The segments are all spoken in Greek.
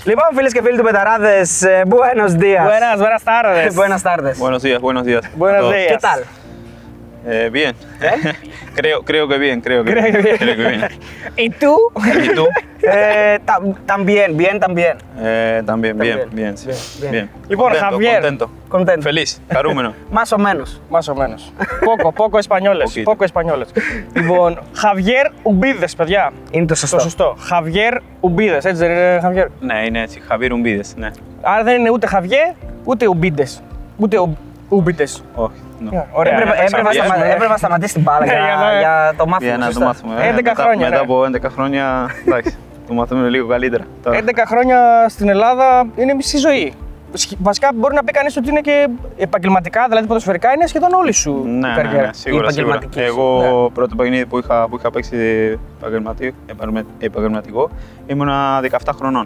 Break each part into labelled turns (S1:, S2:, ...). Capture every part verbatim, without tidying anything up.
S1: Λοιπόν, φίλες και φίλοι του Πεταράδες, buenos días.
S2: Buenas, buenas tardes.
S1: Buenas tardes.
S3: Buenos días, buenos días.
S2: Buenos días.
S1: ¿Qué tal?
S3: Eh, bien. creo, creo que bien, creo que
S2: Creo
S3: bien.
S2: que bien.
S3: Creo que bien.
S2: ¿Y tú?
S3: ¿Y tú?
S1: Eh, tam- también, bien, también.
S3: Eh, también, bien,
S1: También.
S3: bien, sí.
S1: Bien, bien.
S3: bien.
S2: Λοιπόν,
S3: Contento,
S2: Javier.
S3: Contento.
S1: Contento.
S3: Feliz, χαρούμενο.
S1: Más o menos.
S2: Más o menos. Poco, poco españoles.
S3: Poquito.
S2: Poco españoles. Λοιπόν, Javier Ουμπίδες, παιδιά.
S1: Είναι το
S2: Το
S1: σωστό.
S2: σωστό. Javier Ουμπίδες, έτσι δεν είναι, Javier?
S3: Ναι, είναι έτσι. Javier Umbídez, ναι.
S2: Άρα δεν είναι ούτε Javier, ούτε Ουμπίδες. Ούτε Ουμπίδες.
S3: Όχι. no.
S2: Ωραία.
S1: Έπρεπε,
S3: ναι,
S1: έπρεπε, να
S3: Xavier.
S1: σταμα- έπρεπε να σταματήσει την μπάλα
S2: Ναι,
S1: για,
S2: για να-
S1: για το μάθημα.
S3: Για να το
S1: σωστά.
S3: μάθουμε. ε.
S2: έντεκα
S3: Μετά-
S2: χρόνια,
S3: Μετά
S2: ναι.
S3: από έντεκα χρόνια, εντάξει, το μαθαίνουμε λίγο καλύτερα. Τώρα.
S2: έντεκα χρόνια στην Ελλάδα είναι μισή ζωή. Σχ- Βασικά μπορεί να πει κανείς ότι είναι και επαγγελματικά, δηλαδή ποδοσφαιρικά είναι σχεδόν όλη σου η
S3: Ναι, ναι,
S2: καριέρα.
S3: ναι, σίγουρα, σίγουρα.
S1: επαγγελματική σου.
S3: Εγώ πρώτο παιχνίδι που είχα, που είχα παίξει επαγγελματι- επαγγελμα- επαγγελματικό ήμουνα δεκαεπτά χρονών.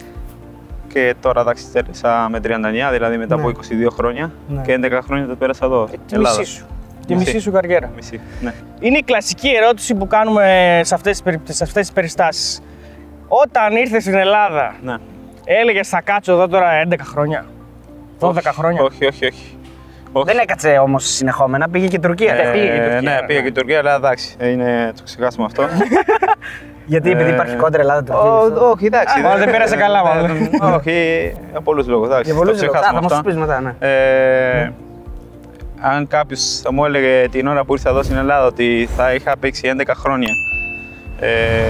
S3: Και τώρα εντάξει, τέλειωσα με τριάντα εννιά, δηλαδή μετά
S1: Ναι.
S3: από είκοσι δύο χρόνια
S1: Ναι.
S3: και έντεκα χρόνια το πέρασα εδώ.
S2: Τη
S3: Ελλάδα.
S2: μισή σου. Τη
S3: Μισή.
S2: μισή σου καριέρα.
S3: Μισή, ναι.
S2: Είναι η κλασική ερώτηση που κάνουμε σε αυτές τις, περι- σε αυτές τις περιστάσεις. Όταν ήρθες στην Ελλάδα,
S3: ναι.
S2: έλεγες θα κάτσω εδώ τώρα έντεκα χρόνια, δώδεκα χρόνια.
S3: Όχι, όχι, όχι. όχι.
S1: Δεν έκατσε όμως συνεχόμενα, πήγε και Τουρκία.
S3: Ε,
S2: πήγε και η Τουρκία,
S3: ναι,
S2: ναι.
S3: πήγε και η Τουρκία, αλλά εντάξει, είναι, το ξεχάσουμε αυτό.
S1: Γιατί επειδή
S3: ε,
S1: υπάρχει κόντρα Ελλάδα-Τουρκία.
S3: Ω, όχι, εντάξει.
S2: Α, δεν πέρασε καλά, μάλλον.
S3: Όχι, για πολλούς λόγους. εντάξει,
S1: Για
S3: το
S1: πολλούς λόγους. Α,
S3: ξεχάσουμε
S1: θα μας
S3: αυτά.
S1: το πεις μετά, ναι.
S3: Ε, αν κάποιος θα μου έλεγε την ώρα που ήρθα εδώ στην Ελλάδα ότι θα είχα παίξει έντεκα χρόνια ε,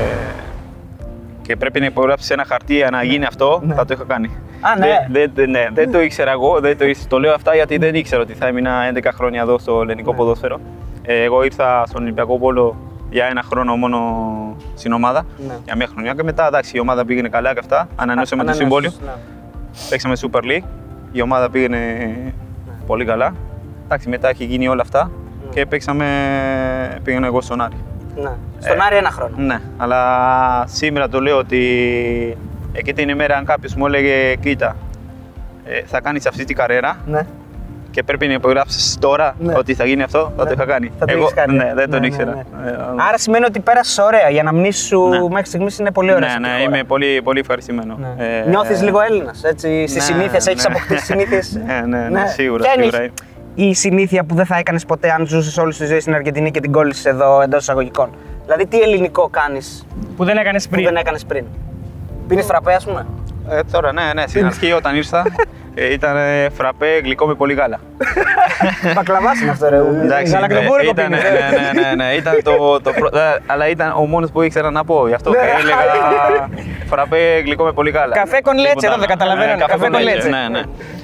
S3: και πρέπει να υπογράψεις ένα χαρτί για να γίνει αυτό,
S1: Ναι.
S3: θα το είχα κάνει.
S1: Α, ναι.
S3: Δεν, δεν, ναι, δεν το ήξερα εγώ, δεν το, ήξερα. Το λέω αυτά γιατί δεν ήξερα ότι θα έμεινα έντεκα χρόνια εδώ στο ελληνικό
S1: Ναι.
S3: ποδόσφαιρο. Ε, εγώ ήρθα στον Ολυμπιακό Πόλο για ένα χρόνο μόνο στην ομάδα,
S1: Ναι.
S3: για μια χρονιά και μετά εντάξει, η ομάδα πήγαινε καλά και αυτά, ανανεώσαμε το συμβόλαιο.
S1: Ναι.
S3: Παίξαμε Super League, η ομάδα πήγαινε πολύ καλά. Εντάξει, μετά έχει γίνει όλα αυτά και παίξαμε, πήγαινα εγώ στον Άρη.
S1: Ναι. Στον Άρη ένα χρόνο.
S3: Ναι, αλλά σήμερα το λέω ότι εκεί την ημέρα αν κάποιος μου έλεγε κοίτα, ε, θα κάνεις αυτή την καριέρα
S1: Ναι.
S3: και πρέπει να υπογράψεις τώρα
S1: Ναι.
S3: ότι θα γίνει αυτό, θα
S1: Ναι.
S3: το είχα κάνει.
S1: Θα το
S3: εγώ
S1: έχεις κάνει.
S3: ναι, δεν τον
S1: Ναι,
S3: ήξερα.
S1: ναι,
S3: Ε,
S1: Άρα σημαίνει ότι πέρασες ωραία. Η αναμνήση σου
S3: Ναι.
S1: μέχρι στιγμής είναι πολύ ωραία.
S3: ναι,
S1: σε
S3: ναι,
S1: αυτή τη χώρα.
S3: είμαι πολύ, πολύ ευχαριστημένο.
S1: Ναι.
S3: Ε,
S1: Νιώθεις λίγο Έλληνας, έτσι, στις
S3: ναι,
S1: συνήθειες, έχεις
S3: ναι.
S1: αποκτήσει συνήθειες.
S3: Ναι, ναι, ναι, σίγουρα,
S1: Ποια είναι
S3: σίγουρα.
S1: η- η συνήθεια που δεν θα έκανες ποτέ αν ζούσες όλη τη ζωή στην Αργεντινή και την κόλλησες εδώ εντός εισαγωγικών? Δηλαδή, τι ελληνικό κάνεις
S2: Που δεν έκανες
S1: που
S2: πριν.
S1: δεν έκανες πριν? Πίνεις φραπέ, ας πούμε.
S3: Ε, τώρα, ναι, ναι, στην αρχή όταν ήρθα ε, ήταν ε, φραπέ γλυκό με πολύ γάλα.
S1: Μπακλαβάς είναι αυτό, ρε. Ουμπί.
S3: Εντάξει,
S2: γαλακτομπούρικο
S3: ήταν, ναι,
S2: πίνεις, ε.
S3: ναι, ναι, ναι, ήταν το, το πρω- ε, αλλά ήταν ο μόνος που ήξερα να πω, γι' αυτό
S1: Ναι.
S3: και έλεγα φραπέ γλυκό με πολύ γάλα.
S2: Καφέ con leche,
S3: Τίποτα
S2: εδώ
S3: άλλο.
S2: δεν καταλαβαίνω,
S3: Ναι,
S2: καφέ
S3: con
S2: con
S3: leche,
S2: leche.
S3: Ναι, ναι.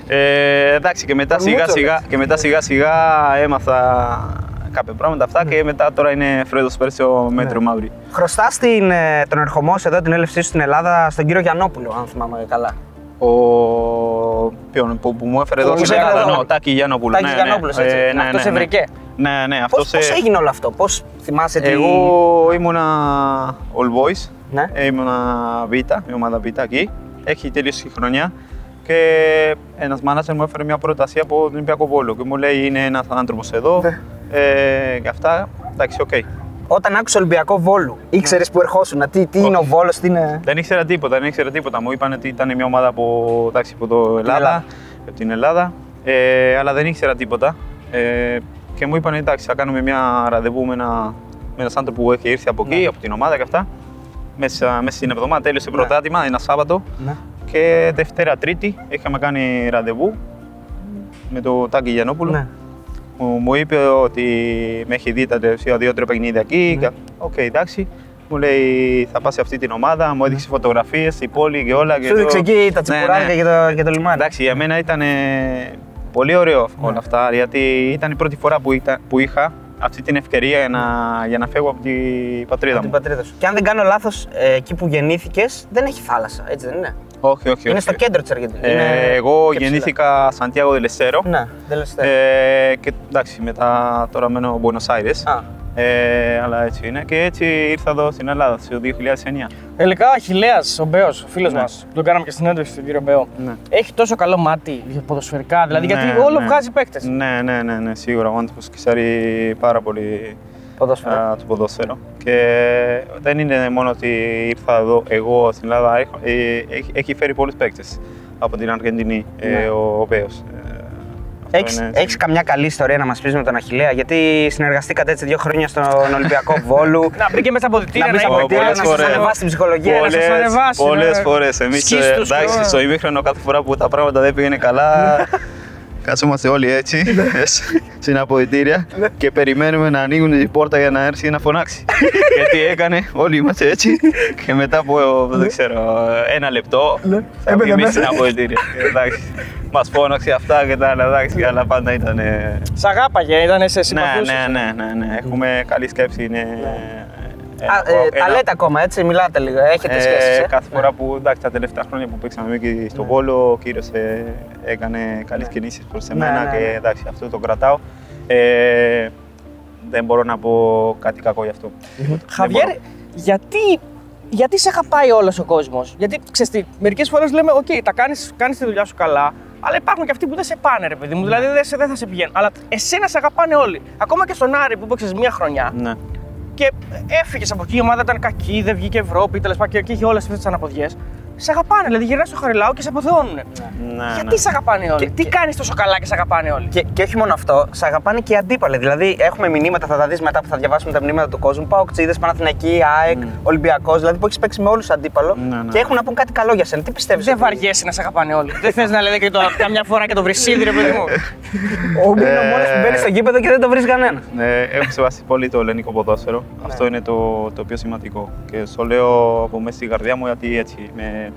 S3: Ε, εντάξει, και μετά σιγά
S1: Μούτσο,
S3: σιγά,
S1: λες.
S3: και μετά σιγά σιγά έμαθα κάποια πράγματα αυτά και μετά τώρα είναι Φρέντο Σπέρσιο μέτρο μαύρη.
S1: Χρωστάς την, ε, τον ερχομό σου εδώ, την έλευσή σου στην Ελλάδα, στον κύριο Γιαννόπουλο, αν θυμάμαι καλά.
S3: Ο ποιον, που, που μου έφερε εδώ
S1: Που
S3: στην
S1: σε έφερε
S3: Ελλάδα,
S1: εδώ.
S3: ναι, ο Τάκη Γιαννόπουλο.
S1: Τάκης Γιαννόπουλος, έτσι.
S2: Αυτός σε βρήκε.
S3: Ναι, ναι,
S1: Πώς,
S3: αυτός.
S1: πώς
S3: ε,
S1: έγινε όλο αυτό, πώς θυμάσαι τι...
S3: Εγώ ήμουνα All Boys,
S1: Ναι.
S3: ε, ήμουνα Β, η ομάδα Β εκεί. Έχει τελειώσει η χρονιά και ένας μάνατζερ μου έφερε μια πρόταση από τον Ολυμπιακό Πόλο και μου λέει είναι ένας άνθρωπος εδώ
S1: Ναι.
S3: ε, και αυτά, εντάξει, οκ.
S1: Όταν άκουσα Ολυμπιακό Βόλου, ήξερες που ερχόσουν, τι, τι είναι ο Βόλος, τι είναι...
S3: Δεν ήξερα τίποτα, δεν ήξερα τίποτα. Μου είπαν ότι ήταν μια ομάδα από, εντάξει, από το Ελλάδα,
S1: Ελλάδα.
S3: από την Ελλάδα, ε, αλλά δεν ήξερα τίποτα. Ε, και μου είπαν εντάξει, θα κάνουμε μια ραντεβού με, ένα, με έναν άνθρωπο που έχει έρθει από εκεί,
S1: Ναι.
S3: από την ομάδα και αυτά. Μέσα, μέσα στην εβδομάδα τέλειωσε
S1: Ναι.
S3: πρωτάθλημα, ένα Σάββατο.
S1: Ναι.
S3: Και Δευτέρα Τρίτη είχαμε κάνει ραντεβού με τον Τάκη Γιαννόπουλο.
S1: Ναι.
S3: Μου, μου είπε ότι με έχει δει τα τελευταία δύο-τρία παιχνίδια εκεί.
S1: Ναι.
S3: και- Οκ, εντάξει. Μου λέει θα πας σε αυτή την ομάδα, μου έδειξε φωτογραφίες, η πόλη και όλα. και
S1: Σου
S3: το-
S1: δείξε εκεί τα
S3: Ναι,
S1: τσιπουράκια
S3: ναι.
S1: και, το, και το λιμάνι.
S3: Εντάξει, για μένα ήταν ε, πολύ ωραίο όλα αυτά, γιατί ήταν η πρώτη φορά που, ήταν, που είχα αυτή την ευκαιρία για να, για να φεύγω από την πατρίδα
S1: Από την
S3: μου.
S1: πατρίδα σου. Και αν δεν κάνω λάθος, ε, εκεί που γεννήθηκες δεν έχει θάλασσα, έτσι δεν είναι?
S3: Όχι, όχι,
S1: Είναι
S3: όχι.
S1: στο κέντρο της Αργεντινής.
S3: Ε,
S1: είναι
S3: εγώ
S1: και ψηλά.
S3: γεννήθηκα Σαντιάγο Δελεστέρο.
S1: Ναι, δεν λες
S3: Ε, και εντάξει, μετά τώρα μένω Buenos Aires.
S1: Α,
S3: Ε, αλλά έτσι είναι. Και έτσι ήρθα εδώ στην Ελλάδα το δύο χιλιάδες εννιά.
S2: Τελικά ο Αχιλλέας, ο Μπέος, ο φίλος
S3: Ναι.
S2: μας, τον κάναμε και στην έντευξη τον κύριο Μπέο.
S3: Ναι.
S2: Έχει τόσο καλό μάτι για ποδοσφαιρικά, δηλαδή
S3: Ναι,
S2: γιατί όλο
S3: ναι.
S2: βγάζει παίκτες.
S3: Ναι, ναι, ναι, ναι, σίγουρα. Ο άνθρωπος ξέρει πάρα πολύ
S1: Ποδόσφαιρο.
S3: α, το ποδόσφαιρο. Και δεν είναι μόνο ότι ήρθα εδώ εγώ στην Ελλάδα, έχω- ε, έχει, έχει φέρει πολλούς παίκτες από την Αργεντινή, ε,
S1: Ναι.
S3: ο, ο Βέος. Ε, αυτό
S1: Έχεις,
S3: είναι-
S1: έχεις καμιά καλή ιστορία να μας πεις με τον Αχιλλέα, γιατί συνεργαστήκατε έτσι δύο χρόνια στον Ολυμπιακό Βόλου.
S2: Να μπει και μέσα από
S1: Να μπεις από
S2: είπε,
S1: την
S3: πολλές
S1: να σας
S3: φορές.
S1: ανεβάσει την ψυχολογία.
S2: Πολλές- σας ανεβάσει,
S3: Πολλές
S2: ναι.
S3: φορές. Εμείς, ε,
S2: Σκίστους και
S3: εντάξει,
S2: όλα.
S3: στο ημίχρονο κάθε φορά που τα πράγματα δεν πήγαινε καλά, κάτσομαστε όλοι έτσι, στην αποδυτήρια και περιμένουμε να ανοίγουν η πόρτα για να έρθει να φωνάξει. Γιατί έκανε, όλοι είμαστε έτσι και μετά από, δεν ξέρω, ένα λεπτό θα
S1: Έμπαινε
S3: βγει εμείς
S1: μέσα.
S3: στην αποδυτήρια. Εντάξει, μας φώναξε αυτά και τα άλλα, εντάξει, αλλά πάντα ήταν... ε,
S2: Σ' αγάπαγε, ήταν σε
S3: Ναι,
S2: συμπαθούσε.
S3: ναι, ναι, ναι, ναι, έχουμε καλή σκέψη, είναι... ένα-
S1: Α, ε,
S3: ένα-
S1: τα λέτε ακόμα έτσι, μιλάτε λίγο, έχετε
S3: ε,
S1: σχέσεις. Ε?
S3: κάθε φορά που εντάξει, τα τελευταία χρόνια που παίξαμε εκεί στο Βόλο, ο κύριος ε, έκανε καλές κινήσεις προς
S1: Ναι,
S3: εμένα
S1: ναι,
S3: και
S1: ναι.
S3: εντάξει, αυτό το κρατάω. Ε, δεν μπορώ να πω κάτι κακό γι' αυτό. Δεν
S2: Χαβιέρ,
S3: μπορώ.
S2: γιατί, γιατί σε αγαπάει όλος ο κόσμος? Γιατί ξέρεις τι, μερικές φορές λέμε: Οκ, τα κάνεις, κάνεις τη δουλειά σου καλά, αλλά υπάρχουν και αυτοί που δεν σε πάνε, ρε παιδί μου. Δηλαδή δεν, σε- δεν θα σε πηγαίνουν. Αλλά εσένα σε αγαπάνε όλοι. Ακόμα και στον Άρη που παίξες μία χρονιά
S3: Ναι.
S2: και έφυγες από εκεί, η ομάδα ήταν κακή, δεν βγήκε Ευρώπη, τέλος πάντων και είχε όλες αυτές τις αναποδιές. Σε αγαπάνε, δηλαδή γυρνάς στο Χαριλάου και σε αποθεώνουν.
S3: Ναι,
S2: Γιατί
S3: ναι.
S2: σε αγαπάνε όλοι,
S1: Και-
S2: τι
S1: και-
S2: κάνεις τόσο καλά και σε αγαπάνε όλοι?
S1: Και, και όχι μόνο αυτό, σε αγαπάνε και οι αντίπαλοι. Δηλαδή, έχουμε μηνύματα, θα τα δει μετά που θα διαβάσουμε τα μηνύματα του κόσμου. Παοκτζίδες, Παναθηναϊκοί, ΑΕΚ, Ολυμπιακός, δηλαδή που έχει παίξει με όλου αντίπαλο
S3: Ναι, ναι.
S1: και έχουν να πούν κάτι καλό για σένα. Τι πιστεύει?
S2: Δεν βαριέσαι να σε αγαπάνε όλοι. Δεν θες να λέτε και το, καμιά φορά και το βρυσίδι, ρε παιδί μου.
S1: Ο Μπίνο
S3: Ε,
S1: μόνο που μπαίνει στο γήπεδο και δεν το βρει κανένα.
S3: Ε, έχω σεβαστεί πολύ το ελληνικό ποδόσφαιρο. Αυτό είναι το, το πιο σημαντικό. Και στο λέω από μέσα στην καρδιά μου γιατί έτσι με,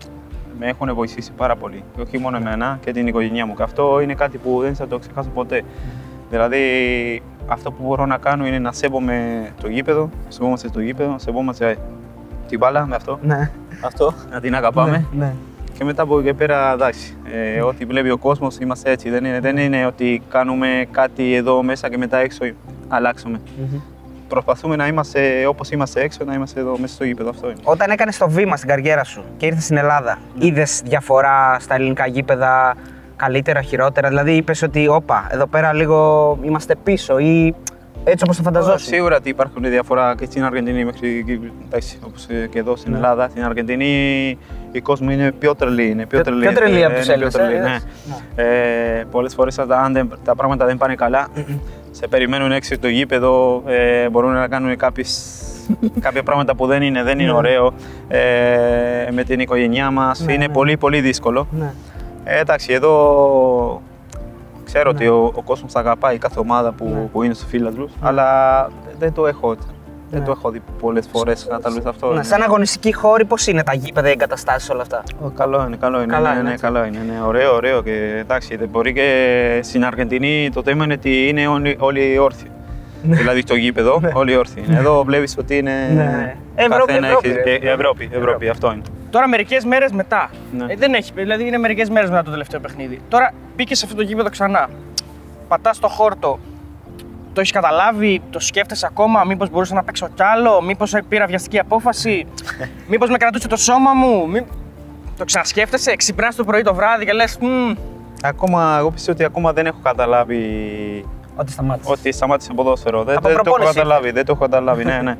S3: με έχουν βοηθήσει πάρα πολύ. Και όχι μόνο εμένα και την οικογένειά μου. Και αυτό είναι κάτι που δεν θα το ξεχάσω ποτέ. Δηλαδή, αυτό που μπορώ να κάνω είναι να σέβομαι το γήπεδο, να σεβόμαστε το γήπεδο, να σεβόμαστε την μπάλα με αυτό.
S1: Ναι.
S3: Αυτό, να την αγαπάμε.
S1: Ναι.
S3: Και μετά από εκεί και πέρα, εντάξει, ε, ό,τι βλέπει ο κόσμος είμαστε έτσι. Δεν είναι, δεν είναι ότι κάνουμε κάτι εδώ μέσα και μετά έξω αλλάξουμε. Προσπαθούμε να είμαστε όπως είμαστε έξω, να είμαστε εδώ μέσα στο γήπεδο. Αυτό είναι.
S1: Όταν έκανε το βήμα στην καριέρα σου και ήρθε στην Ελλάδα, είδε διαφορά στα ελληνικά γήπεδα, καλύτερα, χειρότερα? Δηλαδή, είπε ότι, όπα, εδώ πέρα λίγο είμαστε πίσω ή έτσι όπως το φανταζόσουν?
S3: Σίγουρα ότι υπάρχουν διαφορά και στην Αργεντινή μέχρι και- εντάξει, όπως και εδώ στην Ελλάδα. Στην Αργεντινή η κόσμο είναι πιο τρελή. Είναι πιο
S1: Πιο-
S3: τρελή,
S1: πιο τρελή από
S3: ε,
S1: τους
S3: είναι πιο
S1: Έλληνες,
S3: τρελή,
S1: ε,
S3: ναι.
S1: είδες.
S3: Ε, πολλές φορές αν δεν- τα πράγματα δεν πάνε καλά, σε περιμένουν έξω στο γήπεδο, ε, μπορούν να κάνουν κάποιες, κάποια πράγματα που δεν είναι, δεν είναι ωραίο ε, με την οικογένειά μας.
S1: Ναι,
S3: είναι
S1: ναι.
S3: πολύ πολύ δύσκολο.
S1: Ναι.
S3: Ε, εντάξει, εδώ ξέρω ότι ο, ο κόσμος αγαπάει κάθε ομάδα που,
S1: Ναι.
S3: που είναι στους φίλαθλους, αλλά δεν το έχω, δεν
S1: Ναι.
S3: το έχω δει πολλές φορές, κατάλαβες αυτό.
S1: Ναι,
S3: είναι-
S1: σαν αγωνιστική χώρη, πώς είναι τα γήπεδα, οι εγκαταστάσεις, όλα αυτά?
S3: Ω, καλό είναι, καλό είναι.
S1: Καλά
S3: ναι,
S1: είναι,
S3: ναι,
S1: έτσι.
S3: καλό είναι. Ναι, ωραίο, ωραίο. Και εντάξει, δεν μπορεί και στην Αργεντινή το θέμα είναι ότι είναι όλοι, όλοι όρθιοι. Δηλαδή στο γήπεδο, όλοι όρθιοι. είναι. Εδώ βλέπεις ότι είναι.
S1: Ναι. Ευρώπη,
S3: καθένα
S1: Ευρώπη,
S3: έχει-
S1: ρε.
S3: ε, Ευρώπη, Ευρώπη, αυτό είναι.
S2: Τώρα μερικές μέρες μετά.
S3: Ναι.
S2: Ε, δεν έχει, δηλαδή είναι μερικές μέρες μετά το τελευταίο παιχνίδι. Τώρα μπήκε σε αυτό το γήπεδο ξανά. Πατάς το χόρτο. Το έχει καταλάβει, το σκέφτεσαι ακόμα, μήπως μπορούσα να παίξω κι άλλο, μήπως πήρα βιαστική απόφαση, μήπως με κρατούσε το σώμα μου. Μη... Το ξανασκέφτεσαι, ξυπνάς το πρωί το βράδυ και λες «Μμμ,
S3: Ακόμα, εγώ πιστεύω ότι ακόμα δεν έχω καταλάβει
S1: Ότι σταμάτησε.
S3: ότι σταμάτησε ποδόσφαιρο. Δεν,
S1: Από
S3: δεν το έχω
S1: προπόνηση
S3: καταλάβει. Δεν το έχω καταλάβει, ναι, ναι.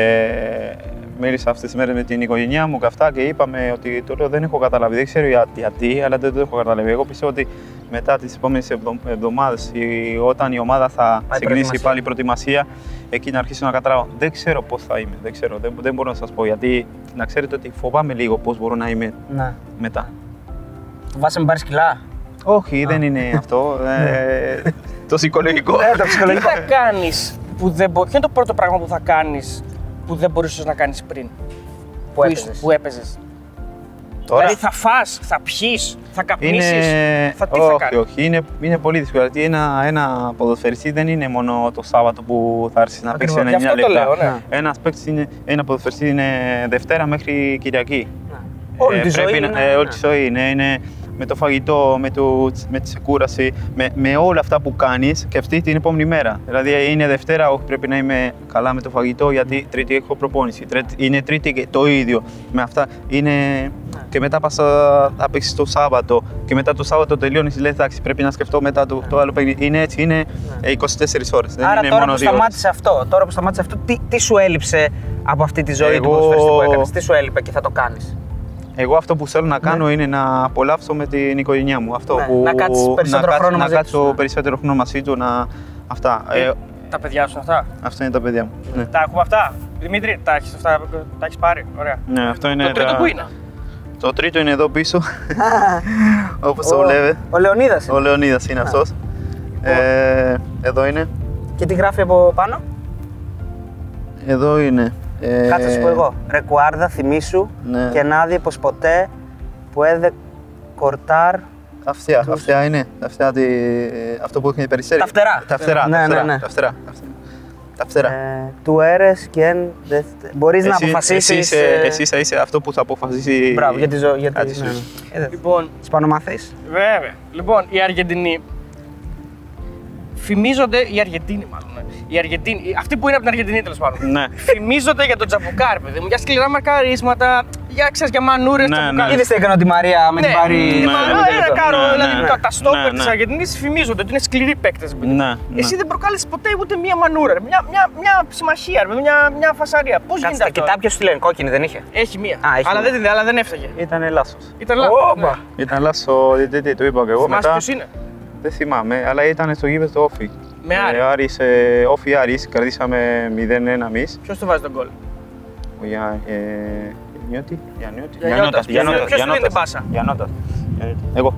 S3: Ε, μίλησα αυτές τις μέρες με την οικογένειά μου και αυτά και είπαμε ότι το λέω δεν έχω καταλάβει. Δεν ξέρω για- γιατί, αλλά δεν το έχω καταλάβει. Εγώ πιστεύω ότι μετά τις επόμενες εβδο- εβδομάδες, η- όταν η ομάδα θα ξεκινήσει
S1: προετοιμασία.
S3: πάλι η προετοιμασία, εκεί να αρχίσω να καταλάβω. Δεν ξέρω πώς θα είμαι. Δεν ξέρω. Δεν, δεν μπορώ να σας πω γιατί να ξέρετε ότι φοβάμαι λίγο πώς μπορώ να είμαι
S1: Ναι.
S3: μετά.
S1: Φοβάσαι με πάρεις κιλά?
S3: Όχι, δεν είναι αυτό. Ε, το ψυχολογικό.
S1: Ναι, το
S2: τι
S1: ψυχολογικό.
S2: θα κάνεις που δεν μπο... Ποιο είναι το πρώτο πράγμα που θα κάνεις που δεν μπορούσες να κάνεις πριν,
S1: Που
S2: ήσουν-
S1: έπαιζες.
S2: που έπαιζες.
S3: Τώρα
S2: Δηλαδή θα φας, θα πιείς, θα καπνίσεις,
S3: είναι...
S2: θα τι θα
S3: όχι,
S2: κάνεις.
S3: όχι, είναι, είναι πολύ δύσκολο. Γιατί ένα, ένα ποδοσφαιριστή δεν είναι μόνο το Σάββατο που θα έρθει να παίξει
S2: Ακριβώς, γι'
S3: ενενήντα
S2: αυτό το
S3: λεπτά.
S2: λέω, ναι.
S3: Ένας παίκτης είναι, ένα ποδοσφαιριστή είναι Δευτέρα μέχρι Κυριακή.
S1: Όλη
S3: Ε,
S1: τη ζωή
S3: πρέπει
S1: είναι,
S3: να-
S1: ναι,
S3: ε, όλη
S1: ναι.
S3: τη ζωή είναι, είναι με το φαγητό, με, το, με τη ξεκούραση, με, με όλα αυτά που κάνεις και αυτή την επόμενη μέρα. Δηλαδή είναι Δευτέρα, όχι πρέπει να είμαι καλά με το φαγητό γιατί Τρίτη έχω προπόνηση. Είναι Τρίτη και το ίδιο με αυτά. Είναι... Και μετά πας να παίξεις το Σάββατο και μετά το Σάββατο τελειώνεις, λες εντάξει πρέπει να σκεφτώ μετά το, το άλλο παιχνίδι. Είναι έτσι, είναι είκοσι τέσσερις ώρες.
S1: Άρα
S3: δεν είναι
S1: τώρα
S3: μόνο
S1: που
S3: δύο
S1: σταμάτησε αυτό, τώρα που σταμάτησε αυτό, τι, τι σου έλειψε από αυτή τη ζωή
S3: Εγώ...
S1: του ποδοσφαιριστή που έκανες, τι σου έλειπε και θα το κάνεις?
S3: Εγώ αυτό που θέλω να κάνω ναι. είναι να απολαύσω με την οικογένειά μου. Αυτό
S1: ναι.
S3: που...
S1: Να κάτσεις περισσότερο
S3: να
S1: χρόνο
S3: να
S1: μαζί
S3: κάτσω
S1: τους. Ναι.
S3: περισσότερο χρόνο μαζί του. Να... Αυτά.
S2: Ε,
S3: ε,
S2: τα παιδιά σου αυτά.
S3: Αυτά είναι τα παιδιά μου. Ναι.
S2: Τα έχουμε αυτά. Δημήτρη, τα έχεις αυτά, τα έχεις πάρει. Ωραία.
S3: Ναι, αυτό είναι
S2: το τρίτο
S3: τα...
S2: που είναι?
S3: Το τρίτο είναι εδώ πίσω. Όπως το
S1: ο,
S3: βλέπετε.
S1: Ο Λεωνίδας.
S3: Ο Λεωνίδας είναι αυτός. Ε, εδώ είναι.
S1: Και τι γράφει από πάνω?
S3: Εδώ είναι. Ε,
S1: Κάτσε να σου πω εγώ. Ρεκουάρδα, θυμήσου
S3: ναι.
S1: και νάδι πως ποτέ που έδε κορτάρ.
S3: Αυτιά, αυτιά είναι. Αυτιά, τη... Αυτό που έχει περιστέρι.
S1: Τα φτερά.
S3: Τα φτερά,
S1: ναι,
S3: τα φτερά.
S1: ναι, ναι.
S3: Τα φτερά. Τα φτερά.
S1: Ε, του έρες και εν... Μπορείς να αποφασίσεις...
S3: Εσύ είσαι, εσύ είσαι, είσαι αυτό που θα αποφασίσει...
S1: Μπράβο, για τη ζωή. Για τη...
S3: ναι,
S1: ναι.
S2: Λοιπόν,
S1: Ισπανομαθείς.
S2: Βέβαια. Λοιπόν, οι Αργεντινοί φημίζονται, οι Αργεντίνοι μάλλον, ναι. Οι Αργεντίνοι, αυτοί που είναι από την Αργεντινή τέλος πάντων,
S3: ναι.
S2: φημίζονται για τον Τζαμπουκάρ, παιδί μου, για σκληρά μαρκαρίσματα, για, ξέρεις, για μανούρες,
S3: ναι,
S2: Τζαμπουκάρ.
S3: ναι.
S1: Είδες τι έκανε τη Μαρία με την Πάρη...
S2: Ναι, κάρο, δηλαδή
S3: ναι,
S2: τα, τα στόπερ
S3: ναι,
S2: της
S3: ναι.
S2: Αργεντινής φημίζονται ότι είναι σκληροί παίκτες.
S3: Ναι, ναι.
S2: Εσύ δεν προκάλεσες ποτέ ούτε μία μανούρα, μια, μια, μια συμμαχία, μια, μια φασαρία. Πώς γίνεται
S1: Κάτσε,
S2: αυτό?
S1: κοιτά ποιος τη λένε, κόκκινη δεν είχε?
S2: Έχει μία,
S1: Α, έχει
S2: αλλά,
S1: μία.
S2: δεν, αλλά δεν έφταγε.
S3: Ήτανε λάθος.
S2: Ήταν λάθος. Ναι.
S3: Ήταν λάθος ο διαιτητή, το είπα και εγώ.
S2: Θυμάσαι
S3: Μετά
S2: ποιος είναι?
S3: δεν θυμάμαι, αλλά ήταν στο γήπεδο του Όφη.
S2: Με Άρη.
S3: Ε, Άρης, ε, Όφη Άρης, κερδίσαμε μηδέν ένα εμείς.
S2: Ποιος το βάζει τον γκολ?
S3: Ο Για, ε, Γιαννιώτη, Γιαννιώτη.
S2: Γιαννιώτας.
S3: Γιαννιώτας,
S2: Ποιος του δίνει την πάσα?
S3: Γιαννιώτας. Εγώ.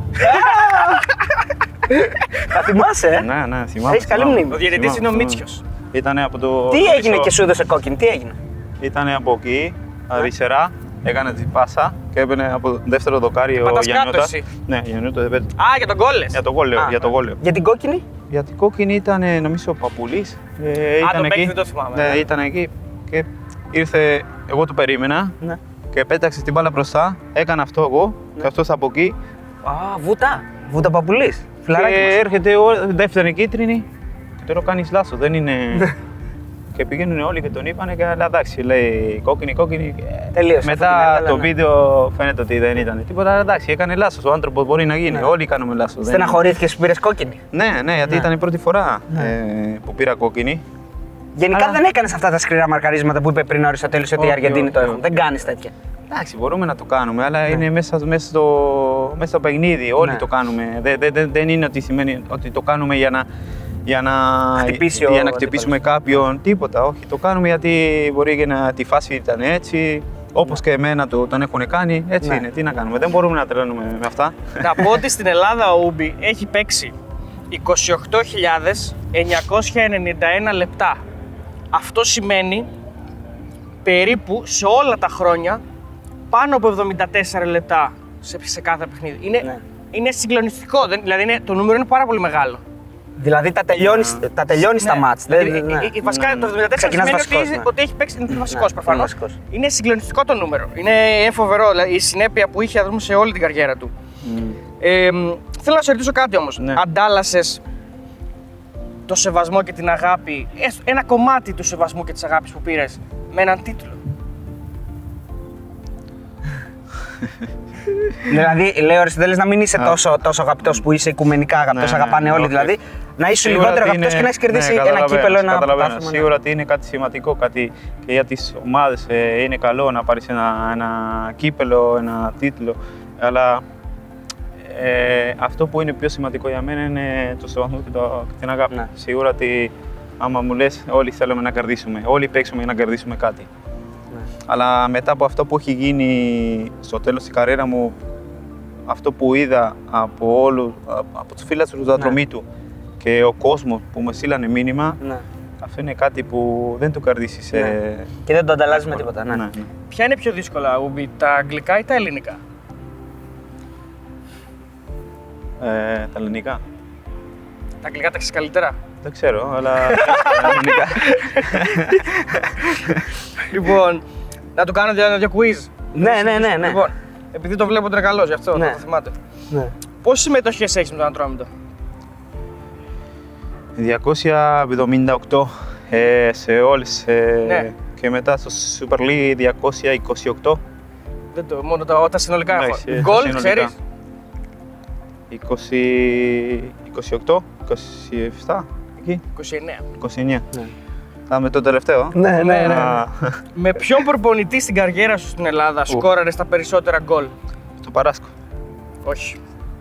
S1: Θα θυμάσαι, ε?
S3: Ναι, ναι, θυμάμαι.
S1: Έχεις καλή
S3: θυμάμαι.
S1: μνήμη.
S2: Ο διαιτητής είναι ο
S3: Θυμάμαι.
S2: Μίτσιος.
S3: Ήτανε από το...
S1: Τι
S3: το
S1: έγινε
S3: πίσω.
S1: και σου έδωσε κόκκινη, τι έγινε?
S3: Ήτανε από εκεί, αριστερά, έκανε την πάσα και έπαιρνε από το δεύτερο δοκάρι ο
S2: Πατάς κάτω
S3: Γιαννιώτας.
S2: εσύ.
S3: Ναι, Γιαννιώτας δεν πέτει.
S2: Α, για τον γκολ λες.
S3: Για το γκολ, λέω,
S1: Α,
S3: για το γκολ. λέω.
S1: Για την κόκκινη?
S3: Γιατί κόκκινη ήταν νομίζω ο Παπουλής. Ε, ήταν
S2: τον
S3: εκεί.
S2: παίκτη δεν το θυμάμαι,
S3: Ναι,
S2: ναι.
S3: ήταν εκεί και ήρθε, εγώ το περίμενα
S1: Ναι.
S3: και πέταξε την μπάλα μπροστά, έκανα αυτό εγώ και αυτός από εκεί.
S1: Α, βούτα. Βούτα Παπουλής. Φιλαράκι
S3: Και
S1: μας.
S3: έρχεται ο δεύτερη κίτρινη και τώρα κάνεις λάθος, δεν είναι... Και πηγαίνουν όλοι και τον είπανε και αλλά εντάξει, λέει κόκκινη, κόκκινη.
S1: Τελείωσε αυτό
S3: Μετά
S1: την έβγαλε,
S3: το
S1: ναι.
S3: βίντεο φαίνεται ότι δεν ήταν τίποτα, αλλά εντάξει, έκανε λάθος. Ο άνθρωπος μπορεί να γίνει,
S1: Ναι.
S3: όλοι κάνουμε λάθος. δεν-
S1: Στεναχωρήθηκες που πήρες κόκκινη?
S3: Ναι, ναι, γιατί
S1: Ναι.
S3: ήταν η πρώτη φορά
S1: Ναι.
S3: ε, που πήρα κόκκινη.
S1: Γενικά
S3: Αλλά-
S1: δεν έκανες αυτά τα σκληρά μαρκαρίσματα που είπε πριν ο Αριστοτέλης ότι οι
S3: Όχι,
S1: Αργεντίνοι
S3: όχι,
S1: το έχουν.
S3: όχι.
S1: Δεν κάνεις τέτοια.
S3: Εντάξει, μπορούμε να το κάνουμε, αλλά
S1: Ναι.
S3: είναι μέσα, μέσα, στο, μέσα στο παιχνίδι. Όλοι
S1: Ναι.
S3: το κάνουμε. Δεν, δεν, δεν, δεν είναι ότι σημαίνει ότι το κάνουμε για να, για να,
S1: Χτυπήσει ο
S3: για να χτυπήσουμε κάποιον. Τίποτα. Όχι, το κάνουμε γιατί μπορεί και να τη φάση ήταν έτσι. Όπως και εμένα το, τον έχουν κάνει, έτσι
S1: Ναι.
S3: είναι. Τι να κάνουμε, δεν μπορούμε να τρελαίνουμε με αυτά.
S2: Να πω ότι στην Ελλάδα ο Ούμπι έχει παίξει είκοσι οκτώ χιλιάδες εννιακόσια ενενήντα ένα λεπτά. Αυτό σημαίνει περίπου σε όλα τα χρόνια πάνω από εβδομήντα τέσσερα λεπτά σε, σε κάθε παιχνίδι. Είναι,
S1: Ναι.
S2: είναι συγκλονιστικό, δεν, δηλαδή είναι, το νούμερο είναι πάρα πολύ μεγάλο.
S1: Δηλαδή τα τελειώνεις, τα τελειώνεις τα μάτς.
S2: Δηλαδή,
S1: δεν- ναι.
S2: ε, ε, βασικά
S3: Ναι,
S2: το
S3: ναι.
S2: εβδομήντα τέσσερα
S1: Ξεκινάς
S2: σημαίνει ότι,
S1: βασικός, ναι.
S2: ότι έχει παίξει, είναι βασικός
S1: Ναι,
S2: προφανώς.
S1: είναι βασικός.
S2: Είναι συγκλονιστικό το νούμερο. Είναι φοβερό, δηλαδή η συνέπεια που είχε δούμε, σε όλη την καριέρα του. Ε, μ, θέλω να σε ρωτήσω κάτι όμως.
S3: Ναι.
S2: Αντάλλασες το σεβασμό και την αγάπη, έστω ένα κομμάτι του σεβασμού και της αγάπης που πήρες με έναν τίτλο?
S1: Δηλαδή, λέει ο Αριστοτέλης να μην είσαι τόσο, τόσο αγαπητός που είσαι οικουμενικά αγαπητός,
S3: Ναι, ναι,
S1: αγαπάνε
S3: ναι,
S1: όλοι
S3: όχι.
S1: δηλαδή. Να είσαι
S3: Σίγουρα
S1: λιγότερο
S3: ότι
S1: αγαπητός
S3: είναι-
S1: και να έχεις κερδίσει
S3: ναι,
S1: ένα
S3: καταλαβαίνω,
S1: κύπελο, ένα
S3: καταλαβαίνω.
S1: πρωτάθλημα. ναι.
S3: Σίγουρα ότι είναι κάτι σημαντικό, κάτι και για τις ομάδες ε, είναι καλό να πάρεις ένα, ένα κύπελο, ένα τίτλο. Αλλά ε, αυτό που είναι πιο σημαντικό για μένα είναι το σεβασμό και, το, και την αγάπη.
S1: Ναι.
S3: Σίγουρα ότι άμα μου λες όλοι θέλουμε να κερδίσουμε, όλοι παίξουμε για να κερδίσουμε κάτι.
S1: Ναι.
S3: Αλλά μετά από αυτό που έχει γίνει στο τέλος της καριέρα μου, αυτό που είδα από όλους, από τους φίλους του δαδρομή του και ο κόσμος που μου στείλανε μήνυμα,
S1: Ναι.
S3: αυτό είναι κάτι που δεν το κερδίσεις.
S1: Ναι.
S3: ε,
S1: Και δεν το ανταλλάζεις με τίποτα. Ναι.
S3: ναι, ναι.
S2: Ποια είναι πιο δύσκολα, Ούμπι, τα αγγλικά ή τα ελληνικά?
S3: Ε, τα ελληνικά.
S2: Τα αγγλικά τα έχεις καλύτερα.
S3: Δεν ξέρω, αλλά τα ελληνικά.
S2: Λοιπόν, να του κάνω δύο, δύο quiz.
S1: Ναι, ναι, ναι, ναι.
S2: Λοιπόν, επειδή το βλέπω τρεκαλός, γι' αυτό
S1: Ναι.
S2: θα το θυμάται.
S1: Ναι.
S2: Πόσες συμμετοχές έχεις με τον Ατρόμητο?
S3: διακόσια εβδομήντα οκτώ ε, σε όλες ε,
S2: Ναι.
S3: και μετά στο Super League διακόσια είκοσι οκτώ.
S2: Δεν το, μόνο τα, τα συνολικά έχω.
S3: Εντάξει,
S2: Γκολ,
S3: συνολικά.
S2: ξέρεις?
S3: είκοσι, είκοσι οκτώ, είκοσι επτά, εκεί,
S2: είκοσι εννέα.
S3: είκοσι εννέα.
S1: Ναι.
S3: Α, με το τελευταίο.
S1: Ναι, ναι, ναι.
S3: Α,
S2: Με ποιον προπονητή στην καριέρα σου στην Ελλάδα σκόραρες τα περισσότερα γκολ?
S3: στο Παράσκο.
S2: Όχι.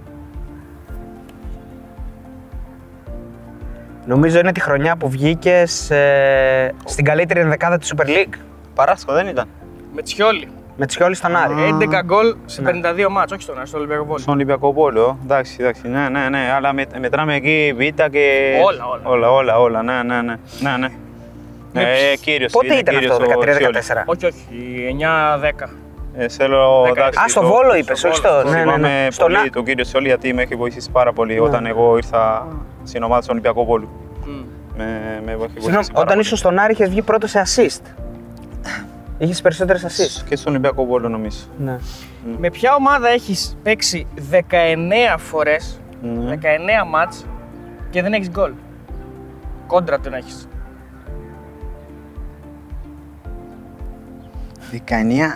S1: Νομίζω είναι τη χρονιά που βγήκες ε, στην καλύτερη ενδεκάδα του Super League.
S3: Παράσκο δεν ήταν.
S2: Με Τσιόλι.
S1: Με Τσιόλι στον Άρη.
S2: έντεκα γκολ σε
S1: Ναι.
S2: πενήντα δύο μάτς, όχι στον Άρη, στο Ολυμπιακό Πόλο.
S3: Στον Ολυμπιακό Πόλο. Εντάξει, εντάξει, ναι, ναι, ναι. Αλλά με, μετράμε εκεί Β και.
S2: Όλα, όλα.
S3: Όλα, όλα, όλα. Ναι, ναι, ναι. ναι, ναι. Ε, κύριος,
S1: Πότε
S3: είναι
S1: ήταν
S3: κύριος
S1: αυτό,
S3: ο
S1: δεκατρία
S3: Τσιόλι.
S1: δεκατέσσερα.
S2: Όχι, όχι, εννιά δέκα.
S3: Ε, θέλω,
S2: Δέκα.
S3: εντάξει,
S1: Α, στο
S3: το-
S1: Βόλο είπες, όχι στο.
S2: Βόλο.
S1: Ναι, ναι,
S3: Θυμάμαι
S1: ναι. Στον
S3: πολύ
S1: Α-
S3: τον κύριο Σιόλι γιατί με έχει βοηθήσει πάρα πολύ
S1: Ναι.
S3: όταν εγώ ήρθα στην ομάδα του Ολυμπιακού Πόλου.
S2: Μμ.
S3: Με, με έχει βοηθήσει
S1: Συγγνώμη,
S3: πάρα
S1: όταν
S3: πολύ.
S1: ήσουν στον Άρη είχες βγει πρώτο σε assist. Είχες περισσότερες assist.
S3: Και στον Ολυμπιακό Πόλο νομίζω.
S1: Ναι.
S2: Με ποια ομάδα έχεις παίξει δεκαεννέα φορές,
S3: Ναι.
S2: δεκαεννέα μάτς και δεν έχεις γκολ? Κόντρα τον έχεις.
S3: δεκαεννέα.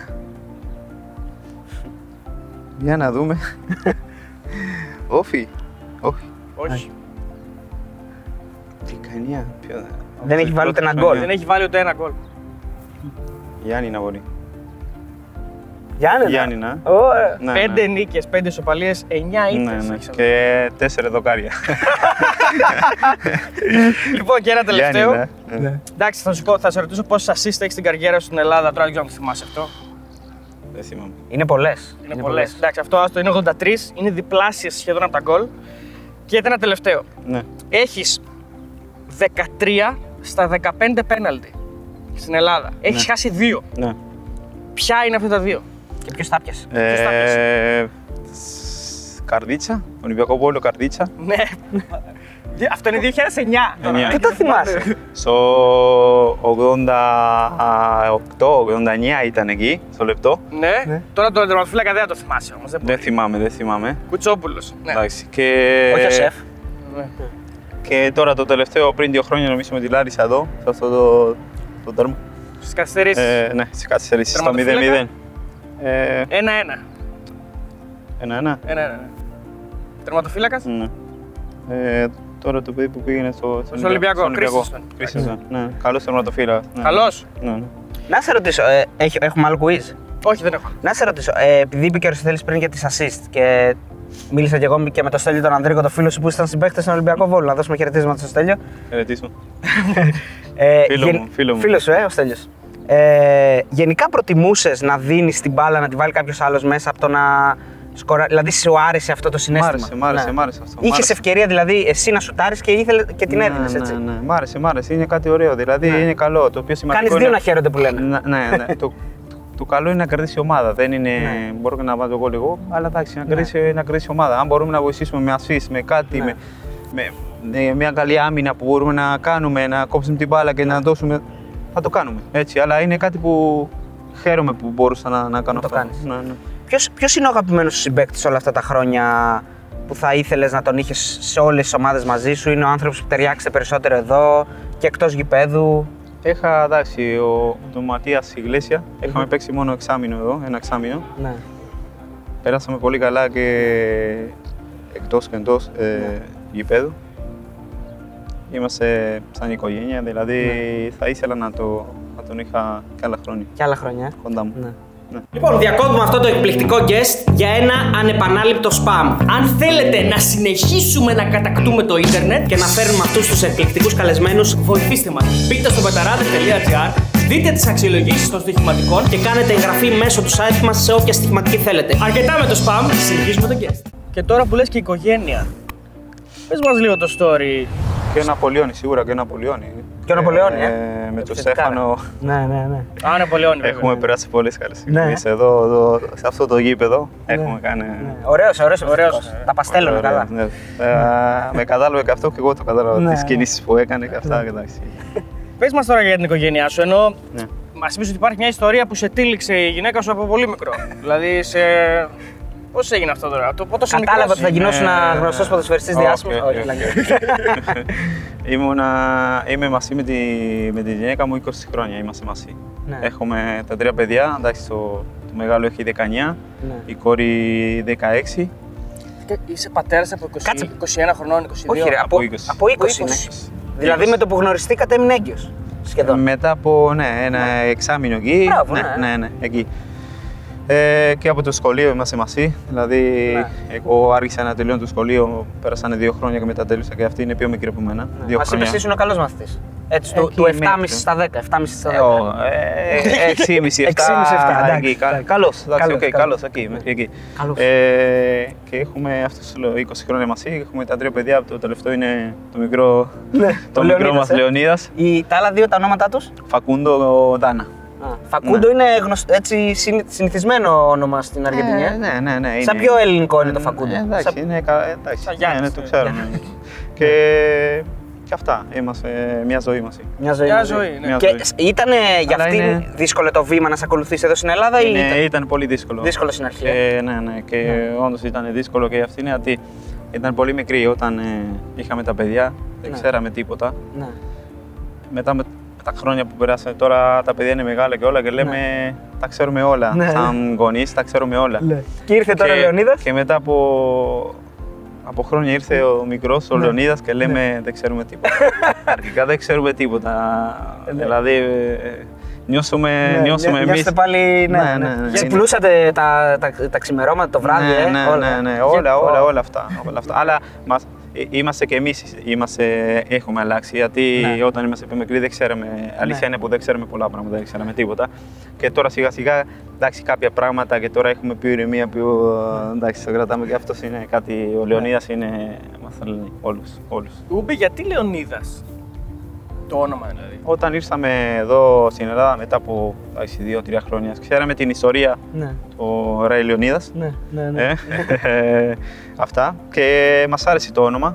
S3: Για να δούμε. Όχι. Όχι.
S2: Όχι.
S3: δεκαεννέα. Ποιο...
S1: Δεν έχει βάλει ούτε ένα
S3: Πρώτη
S1: γκολ.
S2: Δεν έχει βάλει ούτε ένα γκολ.
S3: Γιάννη να μπορεί.
S1: Γιάννη.
S3: Γιάννη να. Ναι,
S2: Πέντε
S3: ναι.
S2: νίκες, πέντε ισοπαλίες, εννιά ήττες.
S3: Ναι, ναι.
S2: έχεις.
S3: Και τέσσερα δοκάρια.
S2: Λοιπόν, και ένα τελευταίο.
S3: Γιάννη, ναι.
S2: Εντάξει, θα σου πω, θα σε ρωτήσω πόσες assist έχεις στην καριέρα σου στην Ελλάδα. Τώρα δεν ξέρω αν το θυμάσαι αυτό.
S3: Δεν θυμάμαι.
S1: Είναι πολλές.
S2: Είναι πολλές. Εντάξει, αυτό άστο είναι ογδόντα τρία, είναι διπλάσιες σχεδόν από τα γκολ. Και ένα τελευταίο.
S3: Ναι.
S2: Έχεις δεκατρία στα δεκαπέντε πέναλτι στην Ελλάδα. Έχεις
S3: Ναι.
S2: χάσει δύο.
S3: Ναι.
S2: Ποια είναι αυτά τα δύο?
S1: Και ποιος τα πιασε.
S2: Ποιος τα πιάσε?
S3: Ε, σ- Καρδίτσα, Ολυμπιακό Πόλο Καρδίτσα.
S2: Ναι. Αυτό είναι δύο χιλιάδες εννιά. τώρα.
S3: εννιά.
S1: Τι το θυμάσαι.
S3: Στο ογδόντα οκτώ ογδόντα εννέα ήταν εκεί, στο λεπτό.
S2: Ναι.
S1: Ναι.
S2: Τώρα το τερματοφύλακα δεν θα το θυμάσαι όμως. Δεν
S3: Δεν
S2: μπορεί.
S3: θυμάμαι, δεν θυμάμαι.
S2: Κουτσόπουλος. Ναι.
S3: Εντάξει. Και...
S1: Όχι ο Σεφ.
S2: Ναι.
S3: Και τώρα το τελευταίο, πριν δύο χρόνια, νομίζω με τη Λάρισα εδώ, σε αυτό το, το τέρμα.
S2: Στις καθυστερήσεις.
S3: Ε, ναι, στις καθυστερήσεις, στο μηδέν μηδέν. Ε,
S2: Ένα-ένα.
S3: ένα-ένα.
S2: Ένα-ένα. ναι. Τερματοφύλακας.
S3: Ναι. Ε, τώρα το παιδί που πήγαινε στο,
S2: Στον Ολυμπιακό, Κρίστενσεν.
S3: Κρίστενσεν, ναι. Καλός τερματοφύλακας. Ναι.
S2: Καλός.
S3: Ναι, ναι.
S1: Να σε ρωτήσω, ε, έχ- έχουμε άλλο quiz.
S2: Όχι, δεν έχω.
S1: Να σε ρωτήσω, ε, επειδή είπε και ο Αριστοτέλης πριν για τις assist και μίλησα και εγώ και με τον Στέλιο τον Ανδρίκο, το φίλο σου που ήταν συμπαίκτες στον Ολυμπιακό Βόλο. Να δώσουμε χαιρετίσματα στο Στέλιο.
S3: Χαιρετίσου.
S1: Ε,
S3: Φίλο μου, φίλο μου.
S1: Φίλος σου, ε, ο Στέλιος. Ε, γενικά προτιμούσες να δίνεις την μπάλα να τη βάλει κάποιος άλλος μέσα από το να σκορα... Δηλαδή σου άρεσε αυτό το
S3: Μ'
S1: συναίσθημα.
S3: άρεσε, μ' άρεσε,
S1: Ναι.
S3: μ' άρεσε αυτό. μ'
S1: Είχες
S3: άρεσε.
S1: ευκαιρία δηλαδή εσύ να σουτάρεις και, ήθελε, και την έδινες,
S3: Ναι,
S1: έτσι.
S3: Ναι, ναι. Μ' άρεσε, μ' άρεσε. Είναι κάτι ωραίο. Δηλαδή
S1: Ναι.
S3: είναι καλό. Το πιο σημαντικό
S1: Κάνεις δύο
S3: είναι...
S1: να χαίρονται που λένε.
S3: Ναι, ναι, ναι. το, το καλό είναι να κερδίσει η ομάδα. Δεν είναι.
S1: Ναι.
S3: Μπορώ και να βάλω εγώ λίγο, αλλά εντάξει, να
S1: Ναι.
S3: κερδίσει, να κερδίσει η ομάδα. Αν μπορούμε να βοηθήσουμε με assist, με κάτι,
S1: Ναι.
S3: με, με, με μια καλή άμυνα που μπορούμε να κάνουμε, να κόψουμε την μπάλα και να δώσουμε. Θα το κάνουμε. Έτσι. Αλλά είναι κάτι που χαίρομαι που μπορούσα να, να κάνω
S1: το
S3: αυτό.
S1: κάνεις.
S3: Ναι, ναι.
S1: Ποιος, ποιος είναι ο αγαπημένος σου συμπαίκτης όλα αυτά τα χρόνια που θα ήθελες να τον είχες σε όλες τις ομάδες μαζί σου? Είναι ο άνθρωπος που ταιριάξε περισσότερο εδώ και εκτός γηπέδου?
S3: Είχα εντάξει, ο, τον Ματίας Ιγλέσια. Είχαμε παίξει μόνο εξάμηνο εδώ, ένα εξάμηνο.
S1: Ναι.
S3: Περάσαμε πολύ καλά και εκτός και εντός ε,
S1: Ναι.
S3: γηπέδου. Είμαστε σαν οικογένεια, δηλαδή θα ήθελα να, το, να τον είχα και άλλα χρόνια
S1: Και άλλα χρόνια. ε.
S3: κοντά μου.
S1: Ναι.
S3: Ναι.
S1: Λοιπόν, διακόπτουμε αυτό το εκπληκτικό guest για ένα ανεπανάληπτο spam. Αν θέλετε να συνεχίσουμε να κατακτούμε το ίντερνετ και να φέρνουμε αυτούς τους εκπληκτικούς καλεσμένους,
S2: Βοηθήστε μας. Μπείτε στο πεταράδες τελεία τζι άρ, δείτε τις αξιολογήσεις των στοιχηματικών.
S1: και κάνετε εγγραφή μέσω του site μας σε όποια στοιχηματική θέλετε.
S2: Αρκετά με το spam, συνεχίζουμε τον guest. Και τώρα που λες και οικογένεια, πες μας λίγο το story.
S3: Και ο Ναπολιώνη, σίγουρα και ο Ναπολιώνη.
S1: Και ο Ναπολεόνη, ε.
S3: Με τον
S1: Επιθετικά,
S3: Στέφανο
S1: Ναι, ναι, ναι.
S2: Α, Ναπολεόνη, βέβαια.
S3: έχουμε περάσει πολλές καλές
S1: Ναι.
S3: στιγμές εδώ, εδώ, σε αυτό το γήπεδο. Έχουμε κάνει.
S1: Ναι. Ωραίος, ωραίος,
S2: Ωραίος,
S1: ωραίος.
S2: ε.
S1: Τα παστέλνουν
S3: Ωραία,
S1: καλά.
S3: ναι. Ε, με κατάλαβε και αυτό και εγώ το κατάλαβα.
S1: Ναι.
S3: Τις κινήσεις που έκανε και αυτά. και εντάξει.
S2: Πες μας τώρα για την οικογένειά σου, ενώ
S3: Ναι.
S2: μας είπες ότι υπάρχει μια ιστορία που σε τύλιξε η γυναίκα σου από πολύ μικρό. Δηλαδή σε Πώς έγινε αυτό τώρα, το πότε
S1: Κατάλαβα ότι θα γινώσουν
S3: Ε,
S1: γνωστός ποδοσφαιριστής
S3: όχι,
S1: διάσημος.
S3: όχι,
S1: Όχι,
S3: όχι.
S1: πλάκα.
S3: Ήμουνα, είμαι μαζί με τη, με τη γυναίκα μου είκοσι χρόνια, είμαστε μαζί.
S1: Ναι.
S3: Έχουμε τα τρία παιδιά, εντάξει, το, το μεγάλο έχει δεκαεννιά,
S1: Ναι.
S3: η κόρη δεκαέξι.
S2: Και είσαι πατέρας από είκοσι,
S1: Κάτσε.
S2: είκοσι ένα χρονών, είκοσι δύο.
S1: Όχι, ρε, από,
S3: είκοσι.
S1: από είκοσι είναι.
S2: είκοσι.
S1: Δηλαδή με το που γνωριστήκατε έμεινε έγκυος. Σχεδόν.
S3: Μετά από ναι, ένα εξάμηνο εκεί.
S1: Μπράβο,
S3: ναι,
S1: ναι.
S3: ναι, ναι, εκεί. Ε, και από το σχολείο είμαστε μαζί. Δηλαδή,
S1: Ναι.
S3: εγώ άρχισα να τελειώνω το σχολείο, πέρασαν δύο χρόνια και μετά τέλειωσα και αυτή είναι πιο μικρή από μένα.
S1: Ναι.
S3: Δύο
S1: Μας
S3: χρόνια.
S1: είπες ήσουν ο καλός μαθητής. Έτσι, του,
S3: Εκεί
S1: του επτά κόμμα πέντε
S3: μέχρι.
S1: στα δέκα. επτά κόμμα πέντε στα
S3: Ε,
S1: δέκα.
S3: ο, ε, έξι κόμμα πέντε, επτά.
S1: έξι κόμμα πέντε, επτά, εντάξει,
S3: εκεί, κα-
S1: εντάξει.
S3: Καλός, εντάξει,
S1: Καλός,
S3: οκ,
S1: καλός.
S3: καλός, εκεί, μέχρι εκεί.
S1: Καλός.
S3: Ε, και έχουμε αυτούς λέω, είκοσι χρόνια μαζί, έχουμε τα τρία παιδιά, το τελευταίο είναι το μικρό,
S1: Ναι,
S3: το
S1: ο
S3: μικρό
S1: Λεωνίδας,
S3: μας
S1: ε.
S3: Λεωνίδας,
S1: Οι, τα άλλα δύο τα ονόματά τους.
S3: Φακούντο Δάνα.
S1: Φακούντο είναι γνωστό, έτσι συνη- συνηθισμένο όνομα στην Αργεντινή.
S3: Ε,
S1: ε.
S3: ναι, ναι, ναι.
S1: Σαν
S3: είναι-
S1: πιο ελληνικό είναι το Φακούντο.
S3: Ε, εντάξει,
S1: Σαν-
S3: είναι κα- εντάξει,
S2: Σαν
S3: ναι,
S2: Γιάννης,
S3: ναι, το
S2: ε.
S3: ξέρω. ναι. Και, και αυτά, είμαστε μια ζωή μαζί.
S1: Μια ζωή.
S2: Μια
S1: μαζί.
S2: ζωή, ναι.
S3: Μια
S1: Και
S3: ζωή.
S1: ήταν για
S3: Αλλά
S1: αυτήν
S3: είναι-
S1: δύσκολο το βήμα να σε ακολουθήσει εδώ στην Ελλάδα ή
S3: Είναι,
S1: ήταν
S3: ήταν πολύ δύσκολο.
S1: δύσκολο στην αρχή. ε?
S3: Και, ναι, ναι, και όντως ήταν δύσκολο και για αυτήν γιατί ήταν πολύ μικρή όταν ε, είχαμε τα παιδιά, δεν
S1: Ναι.
S3: ξέραμε τίποτα.
S1: Ναι.
S3: Μετά με τα χρόνια που περάσαμε, τώρα τα παιδιά είναι μεγάλα και όλα και λέμε τα ξέρουμε όλα.
S1: Ναι,
S3: Σαν γονείς τα ξέρουμε όλα.
S1: Ναι. Και ήρθε τώρα ο
S3: Και-
S1: Λεωνίδας.
S3: Και μετά από, από χρόνια ήρθε ο μικρός, ο
S1: Ναι.
S3: Λεωνίδας και λέμε δεν ξέρουμε τίποτα. Αρχικά δεν ξέρουμε τίποτα.
S1: Ναι.
S3: Δηλαδή ε, νιώσουμε,
S1: Ναι,
S3: νιώσουμε
S1: νιά-
S3: εμείς.
S1: νιώσετε πάλι, ναι,
S3: Ναι,
S1: ναι.
S3: ναι, ναι.
S1: Ξυπνούσατε τα, τα, τα ξημερώματα, το βράδυ,
S3: ναι,
S1: ε,
S3: ναι,
S1: όλα.
S3: ναι, ναι, όλα, όλα, όλα αυτά. Όλα αυτά. Αλλά μας, ε, είμαστε και εμείς είμαστε, έχουμε αλλάξει. Γιατί
S1: Ναι.
S3: όταν είμαστε πιο μικροί δεν ξέραμε. Αλήθεια είναι που δεν ξέρουμε πολλά πράγματα, δεν ξέραμε τίποτα. Και τώρα σιγά σιγά εντάξει, κάποια πράγματα και τώρα έχουμε πιο ηρεμία, πιο εντάξει, το κρατάμε και αυτό είναι κάτι. Ο Λεωνίδας είναι. Μας θέλει όλους. όλους.
S2: Ούμπι, γιατί Λεωνίδας. Το όνομα δηλαδή.
S3: Όταν ήρθαμε εδώ στην Ελλάδα μετά από δύο τρία χρόνια, ξέραμε την ιστορία
S1: Ναι,
S3: του Ράι Λεωνίδας.
S1: ναι, ναι, ναι.
S3: Ε, ε, αυτά και μας άρεσε το όνομα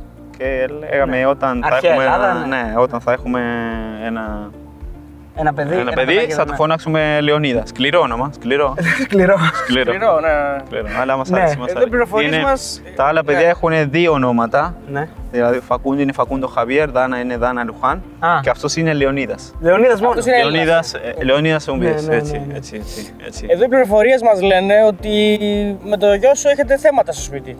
S3: και λέγαμε
S1: Ναι.
S3: όταν, θα
S1: Αρχαία
S3: έχουμε
S1: Ελλάδα,
S3: ένα,
S1: ναι.
S3: ναι, όταν θα έχουμε ένα,
S1: Ένα παιδί.
S3: ένα παιδί
S1: παιδάκι,
S3: θα
S1: ναι.
S3: το φωνάξουμε Λεωνίδα. Σκληρό όνομα, σκληρό.
S1: Σκληρό.
S3: σκληρό.
S2: Σκληρό, ναι.
S3: Σκληρό, αλλά μας
S1: Ναι.
S3: άρεσε. Μας
S2: Εδώ οι
S3: άρεσε.
S2: πληροφορίες
S3: Είναι-
S2: μας,
S3: Τα άλλα παιδιά
S2: ναι.
S3: έχουν δύο ονόματα.
S1: Ναι.
S3: Δηλαδή, Φακούντο είναι Φακούντο Χαβιέρ, Δάνα είναι Δάνα Λουχάν
S1: Α.
S3: και αυτός είναι Λεωνίδας.
S1: Λεωνίδας μόνο.
S2: Αυτός είναι Έλληνας.
S3: Λεωνίδας, ε, Λεωνίδας Ομπίες,
S1: ναι, ναι,
S3: έτσι,
S1: ναι.
S3: έτσι, έτσι, έτσι.
S2: Εδώ οι πληροφορίες μας λένε ότι με το γιο σου έχετε θέματα στο σπίτι.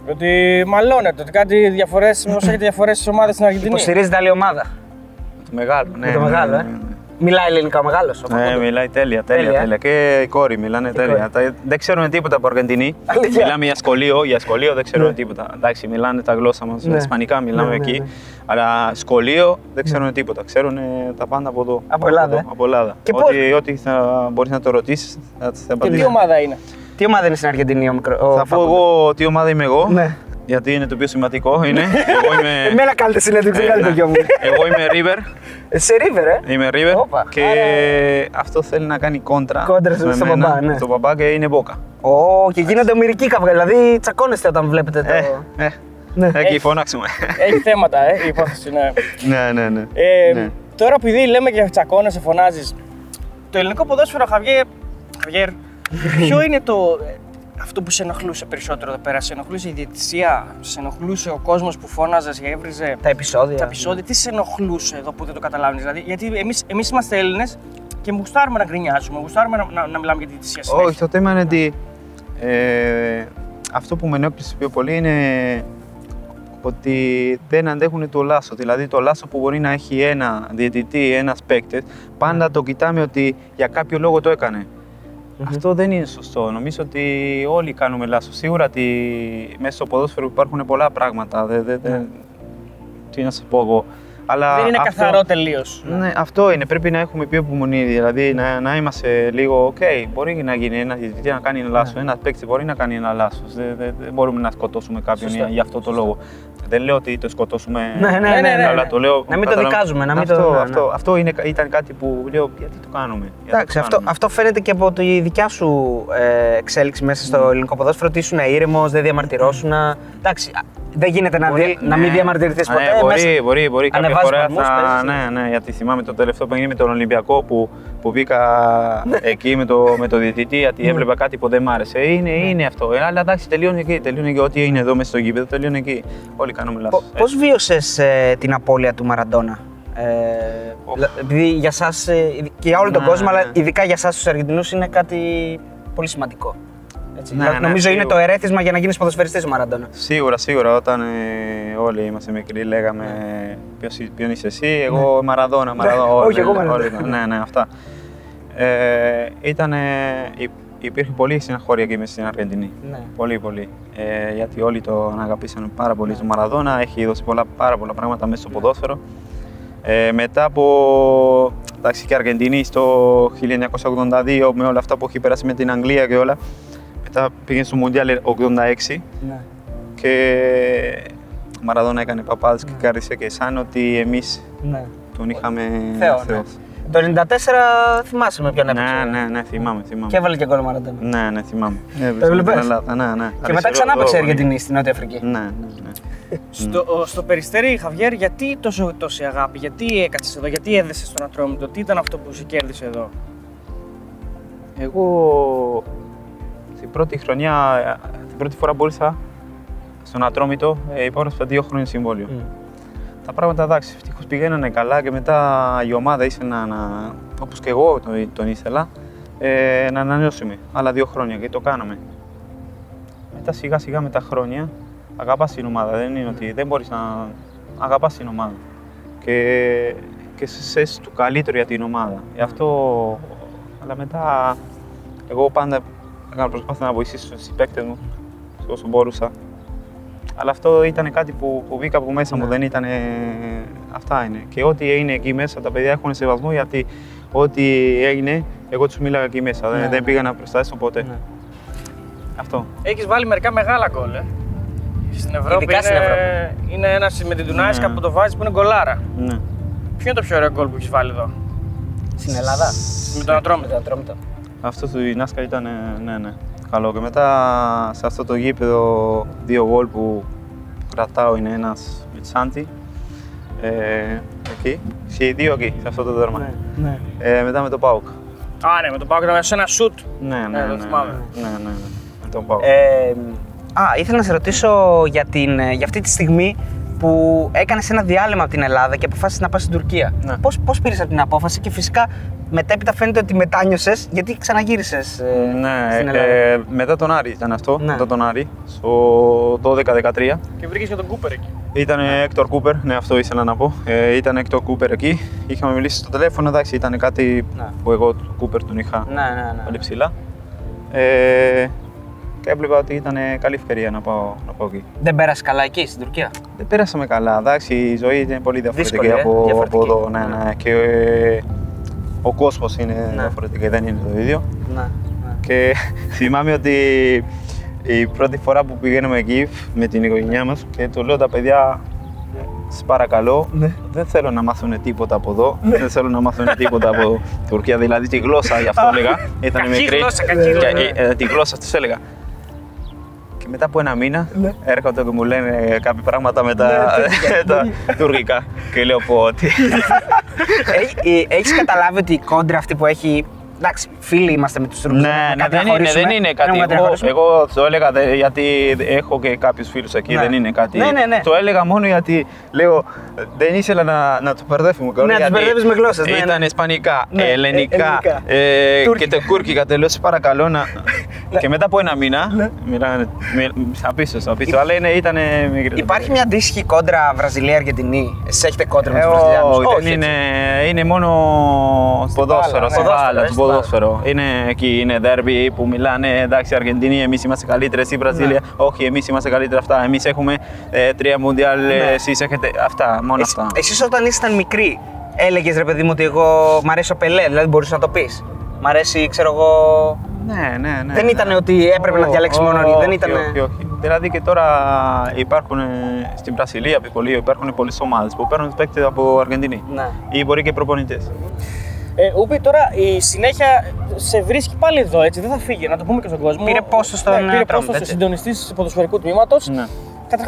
S2: Ότι μαλώνετε, ότι κάτι διαφορές, μήπως έχετε διαφορές στις ομάδες στην Αργεντινή.
S1: Υποστηρίζεται άλλη ομάδα.
S3: Το μεγάλο, ναι.
S1: Με το
S3: ναι,
S1: μεγάλο,
S3: ναι,
S1: ε.
S3: ναι, ναι.
S1: Μιλάει ελληνικά ο μεγάλος. ο
S3: Ναι,
S1: Φακούντο.
S3: μιλάει τέλεια, τέλεια,
S1: Τέλεια, ε.
S3: τέλεια. Και η κόρη μιλάνε τέλεια.
S1: κόρη.
S3: Τα- Δεν ξέρουμε τίποτα από Αργεντινή.
S1: Αλήθεια.
S3: Μιλάμε για σχολείο, για σχολείο δεν ξέρουμε
S1: Ναι.
S3: τίποτα. Εντάξει, μιλάνε τα γλώσσα μας,
S1: Ναι.
S3: ισπανικά μιλάμε
S1: Ναι, ναι,
S3: εκεί.
S1: ναι.
S3: Αλλά σχολείο δεν ξέρουν τίποτα. Ξέρουν τα πάντα από εδώ.
S1: Από Ελλάδα,
S3: εδώ,
S1: ε.
S3: από Ελλάδα.
S1: Και
S3: Ό,τι, ό,τι θα μπορείς να το ρωτήσεις, θα θα
S2: Και
S3: απαντήσει.
S2: τι ομάδα είναι.
S1: Τι ομάδα είναι στην Αργεντινή ο μικρό. ο
S3: Θα πω
S1: Φακούντο?
S3: εγώ τι ομάδα είμαι εγώ.
S1: Ναι.
S3: Γιατί είναι το πιο σημαντικό. Είναι. εγώ είμαι,
S1: Εμένα κάνετε συνέντευξη,
S3: ε,
S1: κάνετε το
S3: ναι.
S1: γιο μου.
S3: εγώ είμαι River.
S1: Σε River, ε.
S3: Είμαι River
S1: Όπα.
S3: και αυτό θέλει να κάνει κόντρα,
S1: Κόντρα
S3: με
S1: στον
S3: μένα,
S1: μπαμπά, ναι.
S3: στον μπαμπά και είναι Boca.
S1: Ω, και γίνονται ομοιρικοί καυγά. Δηλαδή τσακώνεστε όταν βλέπετε το.
S3: Ε, ε,
S1: Ναι.
S3: εκεί φωνάξουμε.
S2: Έχει θέματα, ε, η υπόθεση, ναι.
S3: ναι, ναι, ναι.
S2: Ε,
S3: Ναι.
S2: Τώρα επειδή λέμε και τσακώνεσαι, φωνάζεις, το ελληνικό ποδόσφαιρο, Χαβιέρ, Χαβιέρ, ποιο είναι το, ε, αυτό που σε ενοχλούσε περισσότερο εδώ πέρα, σε ενοχλούσε η διαιτησία, σε ενοχλούσε ο κόσμος που φώναζες και έβριζε
S1: Τα επεισόδια.
S2: τα επεισόδια, τι σε ενοχλούσε εδώ που δεν το καταλάβεις, δηλαδή, γιατί εμείς, εμείς είμαστε Έλληνες και γουστάρουμε να γκρινιάζουμε, γουστάρουμε να, να, να μιλάμε για τη διαιτησία συνέχεια.
S3: Όχι, το θέμα είναι ότι ε, αυτό που με ενόχλησε πιο πολύ είναι ότι δεν αντέχουν το λάσο. Δηλαδή το λάσο που μπορεί να έχει ένα διαιτητή, ένα παίκτη, πάντα το κοιτάμε ότι για κάποιο λόγο το έκανε. Αυτό δεν είναι σωστό. Νομίζω ότι όλοι κάνουμε λάθος. Σίγουρα ότι μέσα στο ποδόσφαιρο υπάρχουν πολλά πράγματα. Δε, δε, δε, τι να σας πω εγώ. Αλλά
S2: Δεν είναι
S3: αυτό-
S2: καθαρό τελείως.
S3: Ναι, αυτό είναι. Πρέπει να έχουμε πιο υπομονή. Δηλαδή να, να είμαστε λίγο. Οκ, μπορεί να γίνει ένα διαιτητή να κάνει ένα λάθος. Ένα παίκτη μπορεί να κάνει ένα λάθος. Δεν δε, δε μπορούμε να σκοτώσουμε κάποιον
S1: Σωστά.
S3: για, για αυτό το λόγο. Δεν λέω ότι το σκοτώσουμε.
S1: Ναι, ναι,
S2: ναι, ναι,
S3: Αλλά
S2: ναι.
S3: το λέω.
S1: Να μην το
S3: καταλαβα-
S1: δικάζουμε, να μην το-
S3: αυτό,
S1: ναι, ναι.
S3: αυτό, αυτό είναι, ήταν κάτι που λέω. Γιατί το κάνουμε. γιατί
S1: Εντάξει,
S3: το
S1: αυτό,
S3: κάνουμε.
S1: αυτό φαίνεται και από τη δικιά σου ε, εξέλιξη μέσα στο ελληνικό ποδόσφαιρο. Ότι ήσουν ήρεμο, δεν διαμαρτυρώσουν. Εντάξει, α, Δεν γίνεται να,
S3: Μπορεί,
S1: δι...
S3: ναι.
S1: να μην διαμαρτυρηθείς ποτέ.
S3: Ναι, μπορεί,
S1: μέσα...
S3: μπορεί, μπορεί. Κάποια
S1: Ανεβάζεις
S3: φορά
S1: βαθμούς,
S3: θα...
S1: παίζεις.
S3: Ναι, ναι, γιατί θυμάμαι το τελευταίο παιχνίδι με τον Ολυμπιακό που, που μπήκα εκεί με το, με το διαιτητή, γιατί έβλεπα κάτι που δεν μ' άρεσε. Είναι, είναι αυτό. Ε, αλλά εντάξει, τελειώνει εκεί. Τελειώνει εκεί. Ό,τι είναι εδώ μέσα στο γήπεδο, τελειώνει εκεί. Όλοι κάνουμε λάθος.
S1: Πώς βίωσες ε, την απώλεια του Μαραντόνα? Ε, επειδή για σας ε, και για όλο τον
S3: Ναι,
S1: κόσμο,
S3: ναι.
S1: αλλά ειδικά για σας τους Αργεντινούς είναι κάτι πολύ σημαντικό. Έτσι.
S3: Ναι,
S1: Δηλαδή,
S3: ναι,
S1: νομίζω είναι
S3: σίγουρα.
S1: το ερέθισμα για να γίνεις ποδοσφαιριστής ο Μαραντόνα.
S3: Σίγουρα, σίγουρα. Όταν ε, όλοι είμαστε μικροί, λέγαμε ποιος, ποιον είσαι εσύ, εγώ Μαραδόνα, Μαραδόνα.
S1: Όχι,
S3: όλοι,
S1: εγώ Μαραντόνα.
S3: όλοι, ναι, ναι, αυτά. Ε, ήτανε, υ- υπήρχε πολύ συναχώρια εκεί μέσα στην Αργεντινή.
S1: Ναι.
S3: Πολύ, πολύ. Ε, γιατί όλοι τον αγαπήσαν πάρα πολύ στον Μαραδόνα. Έχει δώσει πολλά, πάρα πολλά πράγματα μέσα στο ποδόσφαιρο. Ε, μετά από εντάξει, και Αργεντινή στο χίλια εννιακόσια ογδόντα δύο με όλα αυτά που έχει περάσει με την Αγγλία και όλα. Μετά πήγε στο Μουντιάλ ογδόντα έξι
S1: Ναι.
S3: και ο Μαραδόνα έκανε παπάδες και κάρδισε και σαν ότι εμείς
S1: Ναι.
S3: τον είχαμε
S1: Θεό, ναι.
S3: θεός.
S1: Το ενενήντα τέσσερα θυμάσαι με ποιον έπαιξε.
S3: Ναι, ναι, ναι, θυμάμαι, θυμάμαι.
S1: Και έβαλε και γκολ ο Μαραντόνα.
S3: Ναι, ναι, θυμάμαι.
S1: Το έβλεπες?
S3: Στην Ελλάδα, ναι, ναι.
S1: Και μετά ξανά έπαιξε η Αργεντινή στην Νότια Αφρική.
S3: Ναι, ναι, ναι.
S2: Στο, στο Περιστέρι, Χαβιέρ, γιατί τόσο, τόση αγάπη, γιατί έκατσες εδώ, γιατί έδεσες στον Ατρόμητο, τι ήταν αυτό που σε κέρδισε εδώ?
S3: Εγώ την πρώτη χρονιά, την πρώτη φορά που ήρθα στον Ατρόμητο, ε, υπόγραψα δύο χρόνια συμβόλαιο.
S1: Mm.
S3: Τα πράγματα εντάξει, ευτυχώς πηγαίνανε καλά και μετά η ομάδα ήθελε να, να όπως και εγώ τον, τον ήθελα, ε, να ανανεώσουμε άλλα δύο χρόνια και το κάναμε. Μετά σιγά σιγά με τα χρόνια αγαπάς την ομάδα, δεν είναι ότι δεν μπορείς να αγαπάς την ομάδα και, και σε του καλύτερο για την ομάδα. Γι' αυτό, αλλά μετά εγώ πάντα έκανα προσπάθεια να βοηθήσω στους παίκτες μου όσο μπορούσα. Αλλά αυτό ήταν κάτι που, που μπήκα από μέσα μου, δεν ήταν. Αυτά είναι. Και ό,τι έγινε εκεί μέσα, τα παιδιά έχουν σεβασμό γιατί ό,τι έγινε, εγώ τους μίλαγα εκεί μέσα.
S1: Ναι,
S3: δεν,
S1: ναι.
S3: δεν πήγα να προστάσω ποτέ.
S1: Ναι.
S3: Αυτό.
S2: Έχεις βάλει μερικά μεγάλα γκολ, ε. Στην Ευρώπη,
S1: Ειδικά
S2: είναι,
S1: στην Ευρώπη.
S2: είναι ένας με την Τουνάισκα
S3: Ναι.
S2: που το βάζει που είναι γκολάρα.
S3: Ναι.
S2: Ποιο είναι το πιο ωραίο γκολ που έχεις βάλει εδώ?
S1: Στην Ελλάδα.
S2: Με τον Ατρόμητο.
S1: Με τον Ατρόμητο.
S3: Αυτό του Νάσκα ήταν, ναι, ναι, καλό. Και μετά σε αυτό το γήπεδο, δύο γκολ που κρατάω είναι ένας με Τσάντι. Ε, εκεί. Και δύο εκεί, σε αυτό το δέρμα.
S1: Ναι, ναι.
S3: Ε, μετά με τον Πάουκ.
S2: Α, ναι, με τον Πάο ήταν σε ένα σουτ.
S3: Ναι, ναι,
S2: Ναι,
S3: ναι,
S2: το
S3: ναι,
S2: θυμάμαι.
S3: ναι, ναι, ναι, με τον Πάουκ.
S1: Ε, α, ήθελα να σε ρωτήσω για, την, για αυτή τη στιγμή που έκανες ένα διάλειμμα από την Ελλάδα και αποφάσισες να πας στην Τουρκία.
S3: Ναι.
S1: Πώς, πώς πήρες αυτή την απόφαση και φυσικά μετέπειτα φαίνεται ότι μετάνιωσες γιατί ξαναγύρισες ε,
S3: Ναι,
S1: στην Ελλάδα.
S3: ε, μετά τον Άρη ήταν αυτό,
S1: Ναι.
S3: μετά τον Άρη, στο δώδεκα δεκατρία.
S2: Και βρήκες και τον Κούπερ εκεί.
S3: Ήταν Έκτορ Κούπερ, ναι, αυτό ήθελα να πω. Ε, ήταν Έκτορ Κούπερ εκεί. Είχαμε μιλήσει στο τηλέφωνο, εντάξει, ήταν κάτι
S1: Ναι.
S3: που εγώ του Κούπερ τον είχα
S1: Ναι, ναι, ναι.
S3: πολύ ψηλά. Ε, και έβλεπα ότι ήταν καλή ευκαιρία να πάω, να πάω εκεί.
S1: Δεν πέρασε καλά εκεί στην Τουρκία.
S3: Δεν πέρασαμε καλά, εντάξει, η ζωή είναι πολύ διαφορετική
S1: Δύσκολη, ε,
S3: από,
S1: διαφορετική.
S3: από εδώ. Ναι, ναι. Και ε, ο κόσμος είναι
S1: Ναι.
S3: διαφορετικός, δεν είναι το ίδιο.
S1: Ναι, ναι.
S3: Και θυμάμαι ότι η πρώτη φορά που πηγαίνουμε εκεί με την οικογένειά μας και του λέω τα παιδιά, σας παρακαλώ,
S1: Ναι.
S3: δεν θέλω να μάθουν τίποτα από εδώ, δεν θέλω να μάθουν τίποτα από Τουρκία, δηλαδή τη γλώσσα, γι' αυτό έλεγα, ήταν
S2: Κακή
S3: μικρή.
S2: γλώσσα, κακή
S3: Και,
S2: γλώσσα.
S3: ε, ε, τη γλώσσα τους έλεγα. Και μετά από ένα μήνα
S1: Ναι.
S3: έρχονται και μου λένε κάποια πράγματα με τα, τα τουρκικά και λέω πω ότι...
S1: Έχει- ε, Έχεις καταλάβει ότι η κόντρα αυτή που έχει. Εντάξει, φίλοι είμαστε με τους Τούρκους.
S3: Ναι,
S1: έχουμε
S3: ναι,
S1: κάτι να
S3: δεν είναι,
S1: χωρίσουμε.
S3: δεν είναι
S1: Δεν
S3: κάτι.
S1: έχουμε κάτι να
S3: Εγώ,
S1: χωρίσουμε.
S3: εγώ το έλεγα δε- γιατί έχω και κάποιους φίλους εκεί,
S1: Ναι.
S3: δεν είναι κάτι.
S1: Ναι, ναι, ναι.
S3: Το έλεγα μόνο γιατί λέω δεν ήθελα να, να το μπερδεύουμε.
S1: Ναι, να τους μπερδεύεις με γλώσσες, ναι, ναι.
S3: Ήταν ισπανικά,
S1: Ναι, ε,
S3: ελληνικά,
S1: ελληνικά.
S3: ε, και
S1: Τουρκικά.
S3: το κούρκικα. Te λέω, σε παρακαλώ να. Και μετά από ένα μήνα. Μιλάνε. Απίστευτο, απίστευτο. Αλλά είναι, ήταν μικρή.
S1: Υπάρχει μια αντίστοιχη κόντρα Βραζιλία-Αργεντινή. Εσείς έχετε κόντρα με
S3: Ε,
S1: τους Βραζιλιάνους?
S3: όχι,
S1: Όχι,
S3: δεν είναι,
S1: έτσι.
S3: είναι μόνο ποδόσφαιρο,
S1: μπάλα,
S3: στην
S1: ναι.
S3: μπάλα,
S1: Ποδόσφαιρο,
S3: του
S1: στην μπάλα.
S3: ποδόσφαιρο. Είναι εκεί, είναι δέρμπι που μιλάνε, εντάξει, Αργεντινή, εμείς είμαστε καλύτεροι, εσύ Βραζίλια. Όχι, εμείς είμαστε καλύτεροι αυτά. Εμείς έχουμε ε, τρία μουντιάλ,
S1: Ναι.
S3: εσείς έχετε αυτά, μόνο
S1: Εσύ-
S3: αυτά.
S1: Εσείς όταν ήσασταν μικροί, έλεγες ρε παιδί μου ότι εγώ μ' αρέσει ο Πελέ, δηλαδή μπορείς να το πεις. Μ' αρέσει, ξέρω εγώ.
S3: Ναι, ναι, ναι.
S1: Δεν
S3: ναι.
S1: ήταν ότι έπρεπε να διαλέξεις μόνο.
S3: Όχι,
S1: Δεν ήταν.
S3: όχι, όχι. Δηλαδή και τώρα υπάρχουν ε, στην Βραζιλία, Πικολίο, υπάρχουν πολλές ομάδες που παίρνουν παίκτες από Αργεντινή.
S1: Ναι.
S3: Ή μπορεί και προπονητές.
S2: Ε, Ούπι, τώρα η συνέχεια σε βρίσκει πάλι εδώ, έτσι, δεν θα φύγει, να το πούμε και στον κόσμο.
S1: Πήρε πόστο στον
S2: ναι, πήρε
S1: Ατρόμητο,
S2: πόστο
S1: έτσι.
S2: συντονιστής ποδοσφαιρικού τμήματος.
S3: Ναι.
S2: Καταρχάς,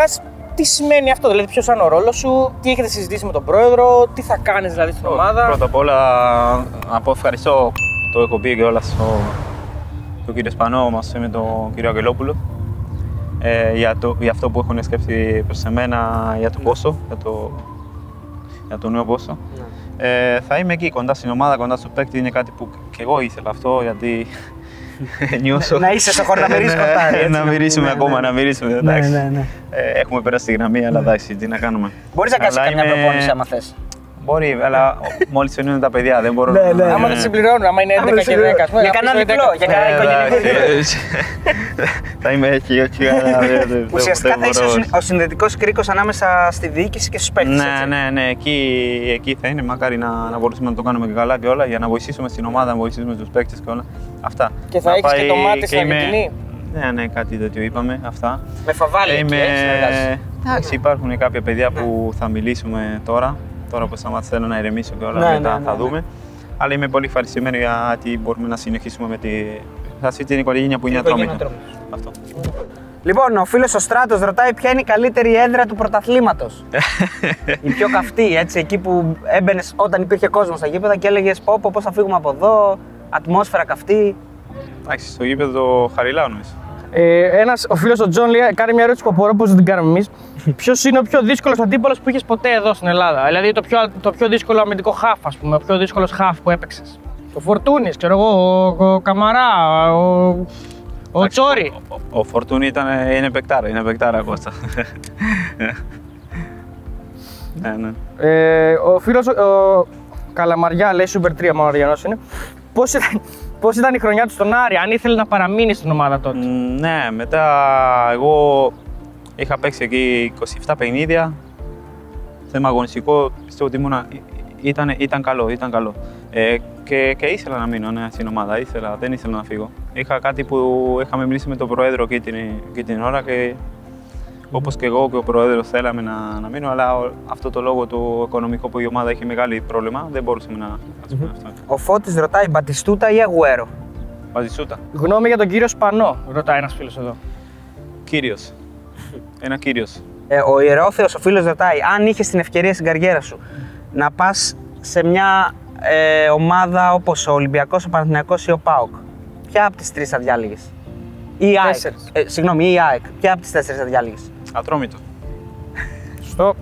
S2: τι σημαίνει αυτό, δηλαδή ποιος είναι ο ρόλος σου, τι έχετε συζητήσει με τον πρόεδρο, τι θα κάνεις δηλαδή στην ομάδα.
S3: Πρώτα απ' όλα να πω ευχαριστώ, το έχω πει και όλα στο τον κύριο Σπανό μαζί με τον κύριο Αγγελόπουλο ε, για, το, για αυτό που έχουν σκεφτεί προς εμένα για το πόσο, για το, για το νέο πόσο. Ναι. Ε, θα είμαι εκεί κοντά στην ομάδα, κοντά στο παίκτη, είναι κάτι που και εγώ ήθελα αυτό γιατί νιώσω.
S1: Να είσαι στο χώρο να μυρίσεις κοτάρι.
S3: Να μυρίσουμε ακόμα, να μυρίσουμε. Έχουμε περάσει τη γραμμή, αλλά εντάξει, τι να κάνουμε.
S1: Μπορείς να κάνεις καμιά προπόνηση άμα θες.
S3: Μπορεί, αλλά μόλις εννοούν τα παιδιά, δεν μπορώ
S1: να...
S2: Άμα δεν συμπληρώνουν, άμα είναι έντεκα και δέκα.
S1: Για κανένα διπλό, για κανένα οικογενειακό.
S3: Θα είμαι εκεί, όχι.
S1: Ουσιαστικά θα είσαι ο συνδετικός κρίκος ανάμεσα στη διοίκηση και στους παίκτες.
S3: Ναι, ναι, ναι, εκεί θα είναι. Μακάρι να μπορούσαμε να το κάνουμε και καλά και όλα για να βοηθήσουμε στην ομάδα, να βοηθήσουμε τους παίκτες και όλα. Αυτά.
S2: Και θα έχεις και το μάτι στην Αργεντινή.
S3: Ναι, ναι, κάτι τέτοιο είπαμε. Αυτά.
S2: Με Φαβάλη εκεί συνεργάζεσαι.
S3: Εντάξει, υπάρχουν κάποια παιδιά που θα μιλήσουμε τώρα. Τώρα που σταμάτησα θέλω να ηρεμήσω και όλα
S1: ναι,
S3: μετά
S1: ναι,
S3: θα
S1: ναι,
S3: δούμε.
S1: Ναι.
S3: Αλλά είμαι πολύ ευχαριστημένο γιατί μπορούμε να συνεχίσουμε με τη... αυτή την οικογένεια που είναι ατρόμητα. Αυτό.
S1: Λοιπόν, ο φίλος ο Στράτος ρωτάει ποια είναι η καλύτερη έδρα του πρωταθλήματος. Η πιο καυτή, έτσι, εκεί που έμπαινες όταν υπήρχε κόσμος στα γήπεδα και έλεγες πω, πω, πώς θα φύγουμε από εδώ, ατμόσφαιρα καυτή.
S3: Εντάξει, στο γήπεδο Χαριλάου νομίζω.
S2: Ε, ένας, ο φίλος ο Τζον λέει, κάνει μια ερώτηση που απορώ πώς δεν την κάνουμε εμείς. Ποιος είναι ο πιο δύσκολος αντίπαλος που είχες ποτέ εδώ στην Ελλάδα? Δηλαδή το πιο, το πιο δύσκολο αμυντικό χαφ, ας πούμε, ο πιο δύσκολος χαφ που έπαιξες. Ο Φορτούνης, ξέρω εγώ, ο, ο Καμαρά, ο, ο Τσόρι.
S3: Ο, ο, ο Φορτούνη ήταν, είναι παικτάρα, είναι παικτάρα Κώστα. ναι, ναι.
S2: Ε, ο φίλος ο Καλαμαριά λέει, Super τρία Μαριανός είναι. Πώς ήταν, πώς ήταν η χρονιά του στον Άρη, αν ήθελε να παραμείνει στην ομάδα τότε?
S3: Mm, ναι, μετά εγώ είχα παίξει εκεί είκοσι επτά παιχνίδια. Θέμα αγωνιστικό, πιστεύω ότι ήμουνα, ήταν, ήταν καλό, ήταν καλό. Ε, και, και ήθελα να μείνω ναι, στην ομάδα, ήθελα, δεν ήθελα να φύγω. Είχα κάτι που είχαμε μιλήσει με τον Πρόεδρο εκεί την, εκεί την ώρα και όπως και εγώ και ο Πρόεδρος θέλαμε να, να μείνω, αλλά αυτό το λόγο του οικονομικού που η ομάδα είχε μεγάλη πρόβλημα, δεν μπορούσαμε να κάνουμε αυτό.
S1: Ο Φώτης ρωτάει Μπατιστούτα ή Αγουέρο?
S3: Μπατιστούτα.
S2: Γνώμη για τον κύριο Σπανό, ρωτάει ένας φίλος εδώ.
S3: Κύριος. Ένα κύριος.
S1: Ε, ο Ιερόθεος, ο φίλος ρωτάει, αν είχες την ευκαιρία στην καριέρα σου να πας σε μια ε, ομάδα όπως ο Ολυμπιακός, ο Παναθηναϊκός ή ο ΠΑΟΚ, ποια από τις τρεις θα διάλεγες? Ή η ΑΕΚ. Ε, συγγνώμη, ή η ΑΕΚ. Ποια από τις τέσσερις θα διάλεγες?
S3: Ατρόμητο.
S2: Σωστό.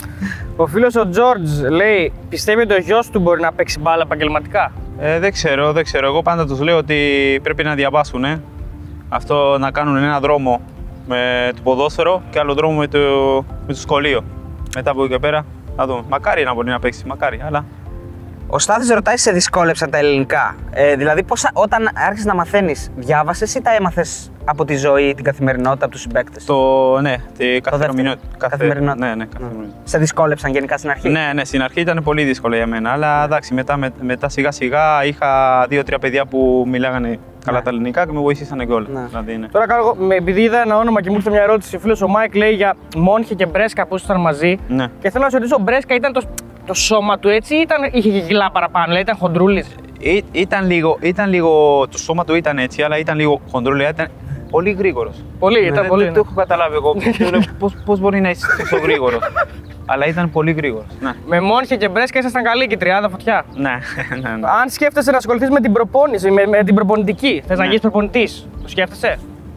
S2: Ο φίλος ο Τζόρτζ λέει, πιστεύει ότι ο γιος του μπορεί να παίξει μπάλα επαγγελματικά?
S3: Ε, δεν ξέρω, δεν ξέρω. Εγώ πάντα τους λέω ότι πρέπει να διαβάσουν. Ε. Αυτό να κάνουν ένα δρόμο με το ποδόσφαιρο και άλλο δρόμο με το, με το σχολείο. Μετά από εκεί και πέρα θα δούμε. Μακάρι να μπορεί να παίξει, μακάρι. Αλλά...
S1: Ο Στάθης ρωτάει, σε δυσκόλεψαν τα ελληνικά? Ε, δηλαδή, πώς, όταν άρχισες να μαθαίνεις, διάβασες ή τα έμαθες από τη ζωή, την καθημερινότητα, από τους συμπαίκτες?
S3: Το, ναι, τη καθημερινότητα. Καθε... καθημερινότητα. Ναι, ναι, καθημερινότητα.
S1: Σε δυσκόλεψαν γενικά στην αρχή?
S3: Ναι, ναι, στην αρχή ήταν πολύ δύσκολο για μένα. Αλλά εντάξει, μετά, με, μετά σιγά σιγά είχα δύο-τρία παιδιά που μιλάγανε καλά ναι. τα ελληνικά και με βοηθήσανε και όλα. Ναι. Δηλαδή, ναι.
S2: Τώρα κάνω, επειδή είδα ένα όνομα και μου ήρθε μια ερώτηση, ο φίλος ο Μάικ λέει για Μόνχε και Μπρέσκα που ήσασταν μαζί.
S3: Ναι.
S2: Και θέλω να σου ρωτήσω, ο Μπρέσκα ήταν το, το σώμα του έτσι ή ήταν, είχε και κιλά παραπάνω, δηλαδή ήταν χοντρούλης?
S3: Ή, ήταν, λίγο, ήταν λίγο, το σώμα του ήταν έτσι, αλλά ήταν λίγο χοντρούλης, ήταν πολύ γρήγορος.
S2: Πολύ, ναι, ήταν
S3: ναι,
S2: πολύ.
S3: Δεν το έχω καταλάβει εγώ. πώς, πώς μπορεί να είσαι τόσο γρήγορος. Αλλά ήταν πολύ γρήγορος. Ναι.
S2: Με Μόνχε και Μπρέσκα ήσασταν καλή και τριάδα φωτιά.
S3: Ναι, ναι, ναι.
S2: Αν σκέφτεσαι να ασχοληθείς με την προπόνηση, με, με την προπονητική, θες
S3: ναι.
S2: να γίνεις προπονητής, το σκέφτεσαι?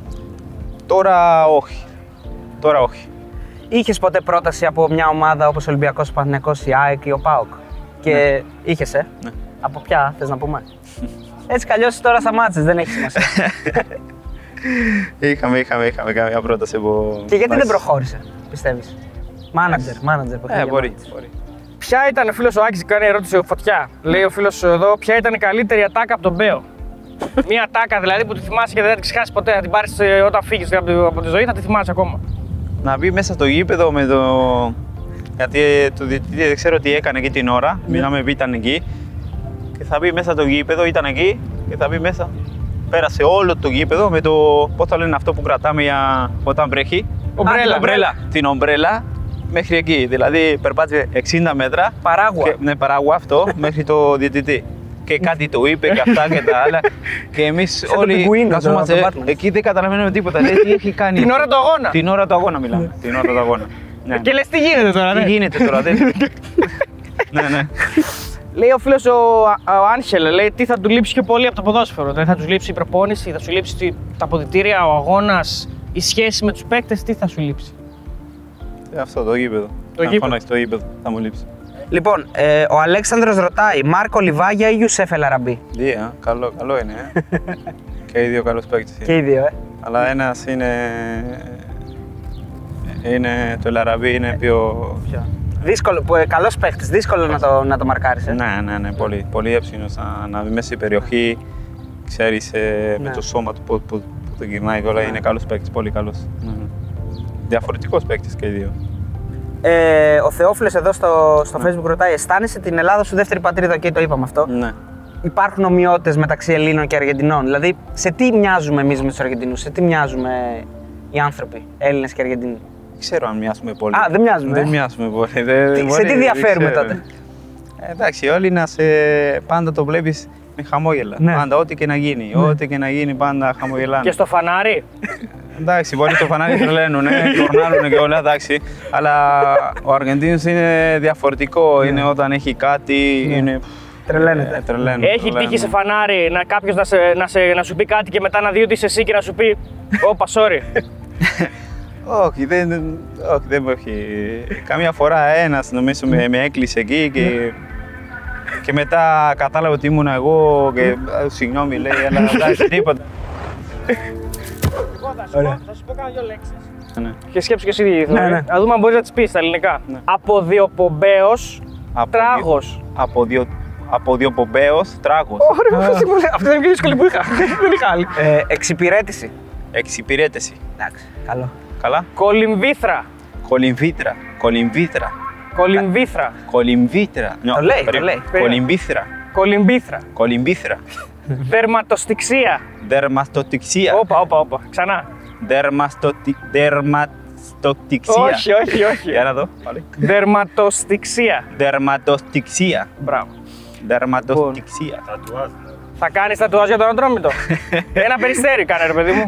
S3: Τώρα όχι. Τώρα όχι.
S1: Είχες ποτέ πρόταση από μια ομάδα όπως ο Ολυμπιακός, ο Παναθηναϊκός, η ΑΕΚ ή ο ΠΑΟΚ? Και ναι. είχες, ε?
S3: Ναι.
S1: Από ποια, θες να πούμε? Έτσι κι αλλιώς τώρα σταμάτησες, δεν έχει σημασία.
S3: είχαμε, είχαμε, είχαμε καμία πρόταση από...
S1: Και γιατί δεν προχώρησε, πιστεύεις? Μάνατζερ, μάνατζερ.
S3: Ε, μπορεί, μπορεί.
S2: Ποια ήταν, ο φίλος ο Άκης κάνει ερώτηση φωτιά. Λέει ο φίλος εδώ, ποια ήταν η καλύτερη ατάκα από τον Μπέο? Μία ατάκα δηλαδή που τη θυμάσαι και δεν θα την ξεχάσεις ποτέ, θα την πάρεις όταν φύγεις από τη ζωή, θα τη θυμάσαι ακόμα.
S3: Να μπει μέσα στο γήπεδο με το... Γιατί το διαιτητή δεν ξέρω τι έκανε εκεί την ώρα, yeah. μιλάμε που ήταν εκεί. Και θα μπει μέσα στο γήπεδο, ήταν εκεί και θα μπει μέσα. Πέρασε όλο το γήπεδο με το, πώς θα λένε αυτό που κρατάμε για όταν βρέχει.
S2: Ομπρέλα.
S3: ομπρέλα. Την ομπρέλα μέχρι εκεί, δηλαδή περπάτησε εξήντα μέτρα.
S1: Παράγουα.
S3: Και, ναι, παράγουα αυτό, μέχρι το διαιτητή. και κάτι του είπε και αυτά και τα άλλα. Και εμείς όλοι καθόμαστε εκεί, δεν καταλαβαίνουμε τίποτα. Λέει, τι έχει κάνει.
S2: Την ώρα του αγώνα.
S3: Την ώρα του αγώνα μιλάμε. Την ώρα του αγώνα. Ναι.
S2: Και λες τι γίνεται τώρα,
S3: Τι
S2: ναι.
S3: γίνεται τώρα, δεν. Ναι, ναι.
S2: Λέει ο φίλος ο, ο Άγχελ, λέει τι θα του λείψει πιο πολύ από το ποδόσφαιρο. Δηλαδή θα του λείψει η προπόνηση, θα σου λείψει τα αποδυτήρια, ο αγώνας, η σχέση με τους παίκτες, τι θα σου λείψει.
S3: Ε, Αυτό το γήπεδο.
S2: Το
S3: Αν
S2: γήπεδο.
S3: φωνάξει το γήπεδο, θα μου λείψει.
S1: Λοιπόν, ε, ο Αλέξανδρος ρωτάει, Μάρκο Λιβάγια ή Ιουσέφ Ελαραμπή?
S3: Δία, καλό, καλό είναι. Ε. Και οι δύο καλούς παίκτες.
S1: Και οι δύο, ε.
S3: Αλλά ένας είναι. Είναι το Ελαραμπή, είναι πιο.
S1: Δύσκολο, που, ε, καλός παίκτης, δύσκολο να το, να το μαρκάρεις. Ε.
S3: Ναι, ναι, ναι, πολύ, πολύ έψινος να, να μπει μέσα στην περιοχή. Ξέρεις ε,
S1: Ναι.
S3: με το σώμα του που, που, που το γυρνάει και όλα. Είναι καλός παίκτης, πολύ καλός. Ναι, ναι. Διαφορετικός παίκτης και οι δύο.
S1: Ε, ο Θεόφιλος εδώ στο, στο Facebook ρωτάει, αισθάνεσαι την Ελλάδα σου δεύτερη πατρίδα? Και το είπαμε αυτό.
S3: Ναι.
S1: Υπάρχουν ομοιότητες μεταξύ Ελλήνων και Αργεντινών? Δηλαδή, σε τι μοιάζουμε εμείς με τους Αργεντινούς, σε τι μοιάζουμε οι άνθρωποι, Έλληνες και Αργεντινοί?
S3: Δεν ξέρω αν μοιάζουμε πολύ.
S1: Α, δεν μοιάζουμε.
S3: Δεν
S1: ε.
S3: μοιάζουμε πολύ. Δεν,
S1: Τι- σε
S3: μπορεί,
S1: τι
S3: δεν
S1: διαφέρουμε
S3: ξέρω.
S1: τότε?
S3: Ε, εντάξει, όλοι να σε. Πάντα το βλέπεις με χαμόγελα.
S1: Ναι.
S3: Πάντα, ό,τι και να γίνει. Ό,τι και να γίνει, πάντα χαμογελάνε.
S2: Και στο φανάρι.
S3: Εντάξει, μπορεί το φανάρι τρελαίνουν, κορνάρουν και όλα, εντάξει. Αλλά ο Αργεντίνος είναι διαφορετικό. Είναι όταν έχει κάτι. Είναι.
S1: Τρελαίνεται.
S3: Ε, τρελαίνουν,
S2: Έχει
S3: τρελαίνουν.
S2: τύχει σε φανάρι να κάποιος να, σε, να, σε, να σου πει κάτι και μετά να δει ότι είσαι εσύ και να σου πει όπα, sorry.
S3: Όχι, δεν, όχι, δεν μου έχει. Καμιά φορά ένας νομίζω με, με έκλεισε εκεί και, και μετά κατάλαβε ότι ήμουν εγώ και «Α, συγγνώμη λέει, αλλά εντάξει, τίποτα.
S2: Λοιπόν, θα σου, πω, θα σου πω κάνα δυο λέξεις.
S3: Ναι.
S2: Και σκέψου και εσύ,
S1: Ναι, ναι.
S2: να δούμε αν μπορείς να τις πεις στα ελληνικά.
S3: Ναι.
S2: Αποδιοπομπαίος,
S3: Από
S2: τράγος.
S3: δύο- Από δύο, από δύο πομπαίος, τράγος.
S2: Ωραία, αυτή είναι η πιο δύσκολη που είχα. Δεν είχα άλλη.
S1: Ε, εξυπηρέτηση.
S3: Εξυπηρέτηση.
S1: Εντάξει, καλό.
S3: Καλά.
S2: Κολυμβήθρα.
S3: Κολυμβήτρα. Κολυμβήτρα.
S2: Κολυμβήθρα.
S3: Κολυμβήτρα.
S1: Το λέει, το λέει.
S3: Κολυμβήθρα.
S2: Κολυμβήθρα.
S3: Κολυμβήθρα.
S2: Δερματοστιξία.
S3: Δερμαστοτιξία.
S2: Όπα, όπα, όπα. Ξανά.
S3: Δερμαστοτι... Δερματοστιξία.
S2: Όχι, όχι, όχι.
S3: Για να δω. πάλι.
S2: Δερματοστιξία.
S3: Δερματοστιξία.
S2: Μπράβο.
S3: Δερματοστιξία.
S2: Θα κάνεις τατουάζ για τον Ατρόμητο. Ένα περιστέρι κάνε ρε παιδί μου.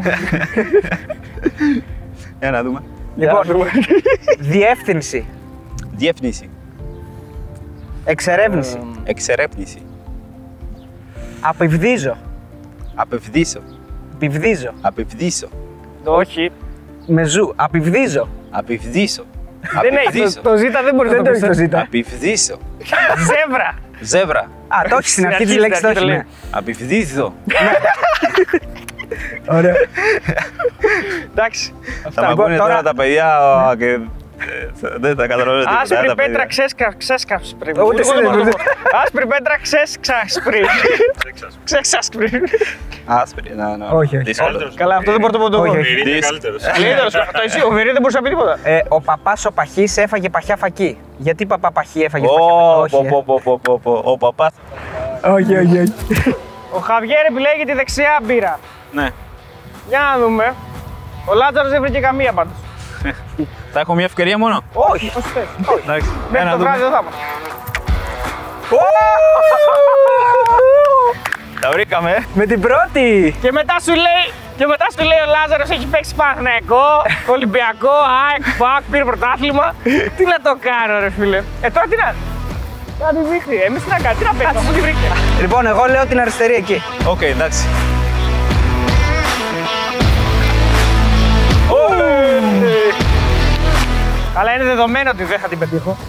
S3: Για να δούμε.
S1: Λοιπόν, διεύθυνση.
S3: Διεύθυνση.
S1: Εξερεύνηση.
S3: Εξερεύνηση.
S1: Απευδίζω.
S3: Απευδίσω.
S1: Πιβδίζω.
S3: Απευδίσω.
S2: Όχι.
S1: Με ζου. Απευδίζω.
S3: Απευδίσω.
S2: Δεν έχει. Το, το ζήτα δεν μπορεί να
S1: Δεν
S2: το
S1: το έχει το
S2: πεις.
S1: ζήτα.
S3: Απευδίσω.
S2: Ζεύρα.
S3: Ζεύρα.
S1: Α, το έχει στην αρχή τη
S2: στην
S1: λέξη, το
S2: αρχή
S1: έχει.
S2: το
S1: Ναι.
S2: λέει.
S3: Απευδίζω.
S1: Ωραία.
S2: Εντάξει.
S3: Θα με
S1: Λοιπόν,
S3: ακούνε
S1: τώρα-
S3: τώρα τα παιδιά α, και ε, δεν τα καταλαβαίνω τίποτα.
S2: Άσπρη
S3: τα
S2: πέτρα
S3: παιδιά.
S2: ξέσκα, ξέσκαυσπρη.
S1: Ούτε
S2: Εγώ
S1: εσύ
S2: δεν
S1: δεν
S2: μπορώ να
S1: μπορείς.
S2: το πω. Άσπρη πέτρα ξέσκαυσπρη. Ξέσκαυσπρη.
S3: Άσπρη, ναι, ναι.
S1: Όχι, όχι.
S3: Δύσκολο.
S2: Καλά, αυτό δεν μπορώ να το πω.
S1: Όχι, όχι.
S3: Δύσκολο.
S2: Καλύτερος. Το εσύ, ο Βερή δεν μπορούσε να πει τίποτα.
S1: Ε, ο παπάς ο Παχής έφαγε παχιά φακή. Γιατί παπά Παχή έφαγε
S3: Ω,
S1: παχιά
S3: πω,
S1: φακή?
S3: πω, πω, πω, πω, πω. Ο παπάς.
S1: Όχι, όχι, όχι.
S2: Ο Χαβιέρ επιλέγει τη δεξιά μπύρα.
S3: Ναι.
S2: Για να δούμε. Ο Λάτζαρος δεν βρήκε καμία πάντως.
S3: Θα έχω μια ευκαιρία μόνο.
S2: Όχι, όχι θες.
S3: Εντάξει.
S2: Μέχρι
S3: Ένα
S2: το
S3: δούμε.
S2: βράδυ δεν θα είμαστε.
S3: Τα βρήκαμε.
S1: Με την πρώτη!
S2: Και μετά σου λέει, και μετά σου λέει ο Λάζαρος έχει παίξει Παναθηναϊκό, Ολυμπιακό, ΑΕΚ, ΠΑΟΚ, πήρε πρωτάθλημα. Τι να το κάνω ρε φίλε. Ε τώρα τι να... Να τη δείχνει, εμείς τι να κάνουμε, τι να παίξουμε, αφού τη βρήκε.
S1: Λοιπόν, εγώ λέω την αριστερή εκεί.
S3: Οκ, εντάξει.
S2: Αλλά είναι δεδομένο ότι δεν θα την πετύχω.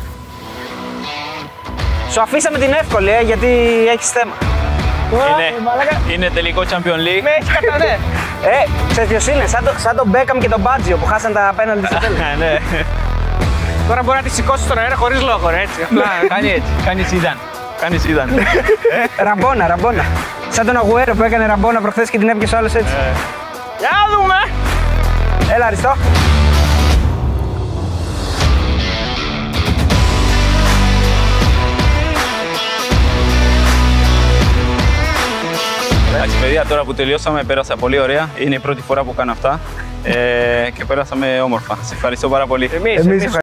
S1: Σου αφήσαμε την εύκολη, ε, γιατί έχεις θέμα.
S2: Ε, μαλάκα,
S3: Είναι, είναι τελικό Champions League.
S2: με έχει κατά ναι.
S1: Ε, ξέρεις ποιος είναι, σαν, το, σαν τον Μπέκαμ και τον Μπάτζιο που χάσαν τα απέναντι στο τέλος.
S3: Ναι.
S2: Τώρα μπορεί να τη σηκώσει στον αέρα χωρίς λόγο ρε έτσι. Απλά
S3: Κάνει έτσι. Κάνει Zidane. Κάνει Zidane.
S1: Ραμπόνα, ραμπόνα. Σαν τον Αγουέρο που έκανε ραμπόνα προχθές και την έπιασε όλος έτσι.
S2: Για να δούμε.
S1: Έλα, Αριστό.
S3: Εντάξει, παιδιά, τώρα που τελειώσαμε, πέρασα πολύ ωραία. Είναι η πρώτη φορά που κάνω αυτά. Ε, και πέρασαμε όμορφα. Σε ευχαριστώ πάρα πολύ.
S2: Εμείς,
S1: Εμείς
S2: εμείς.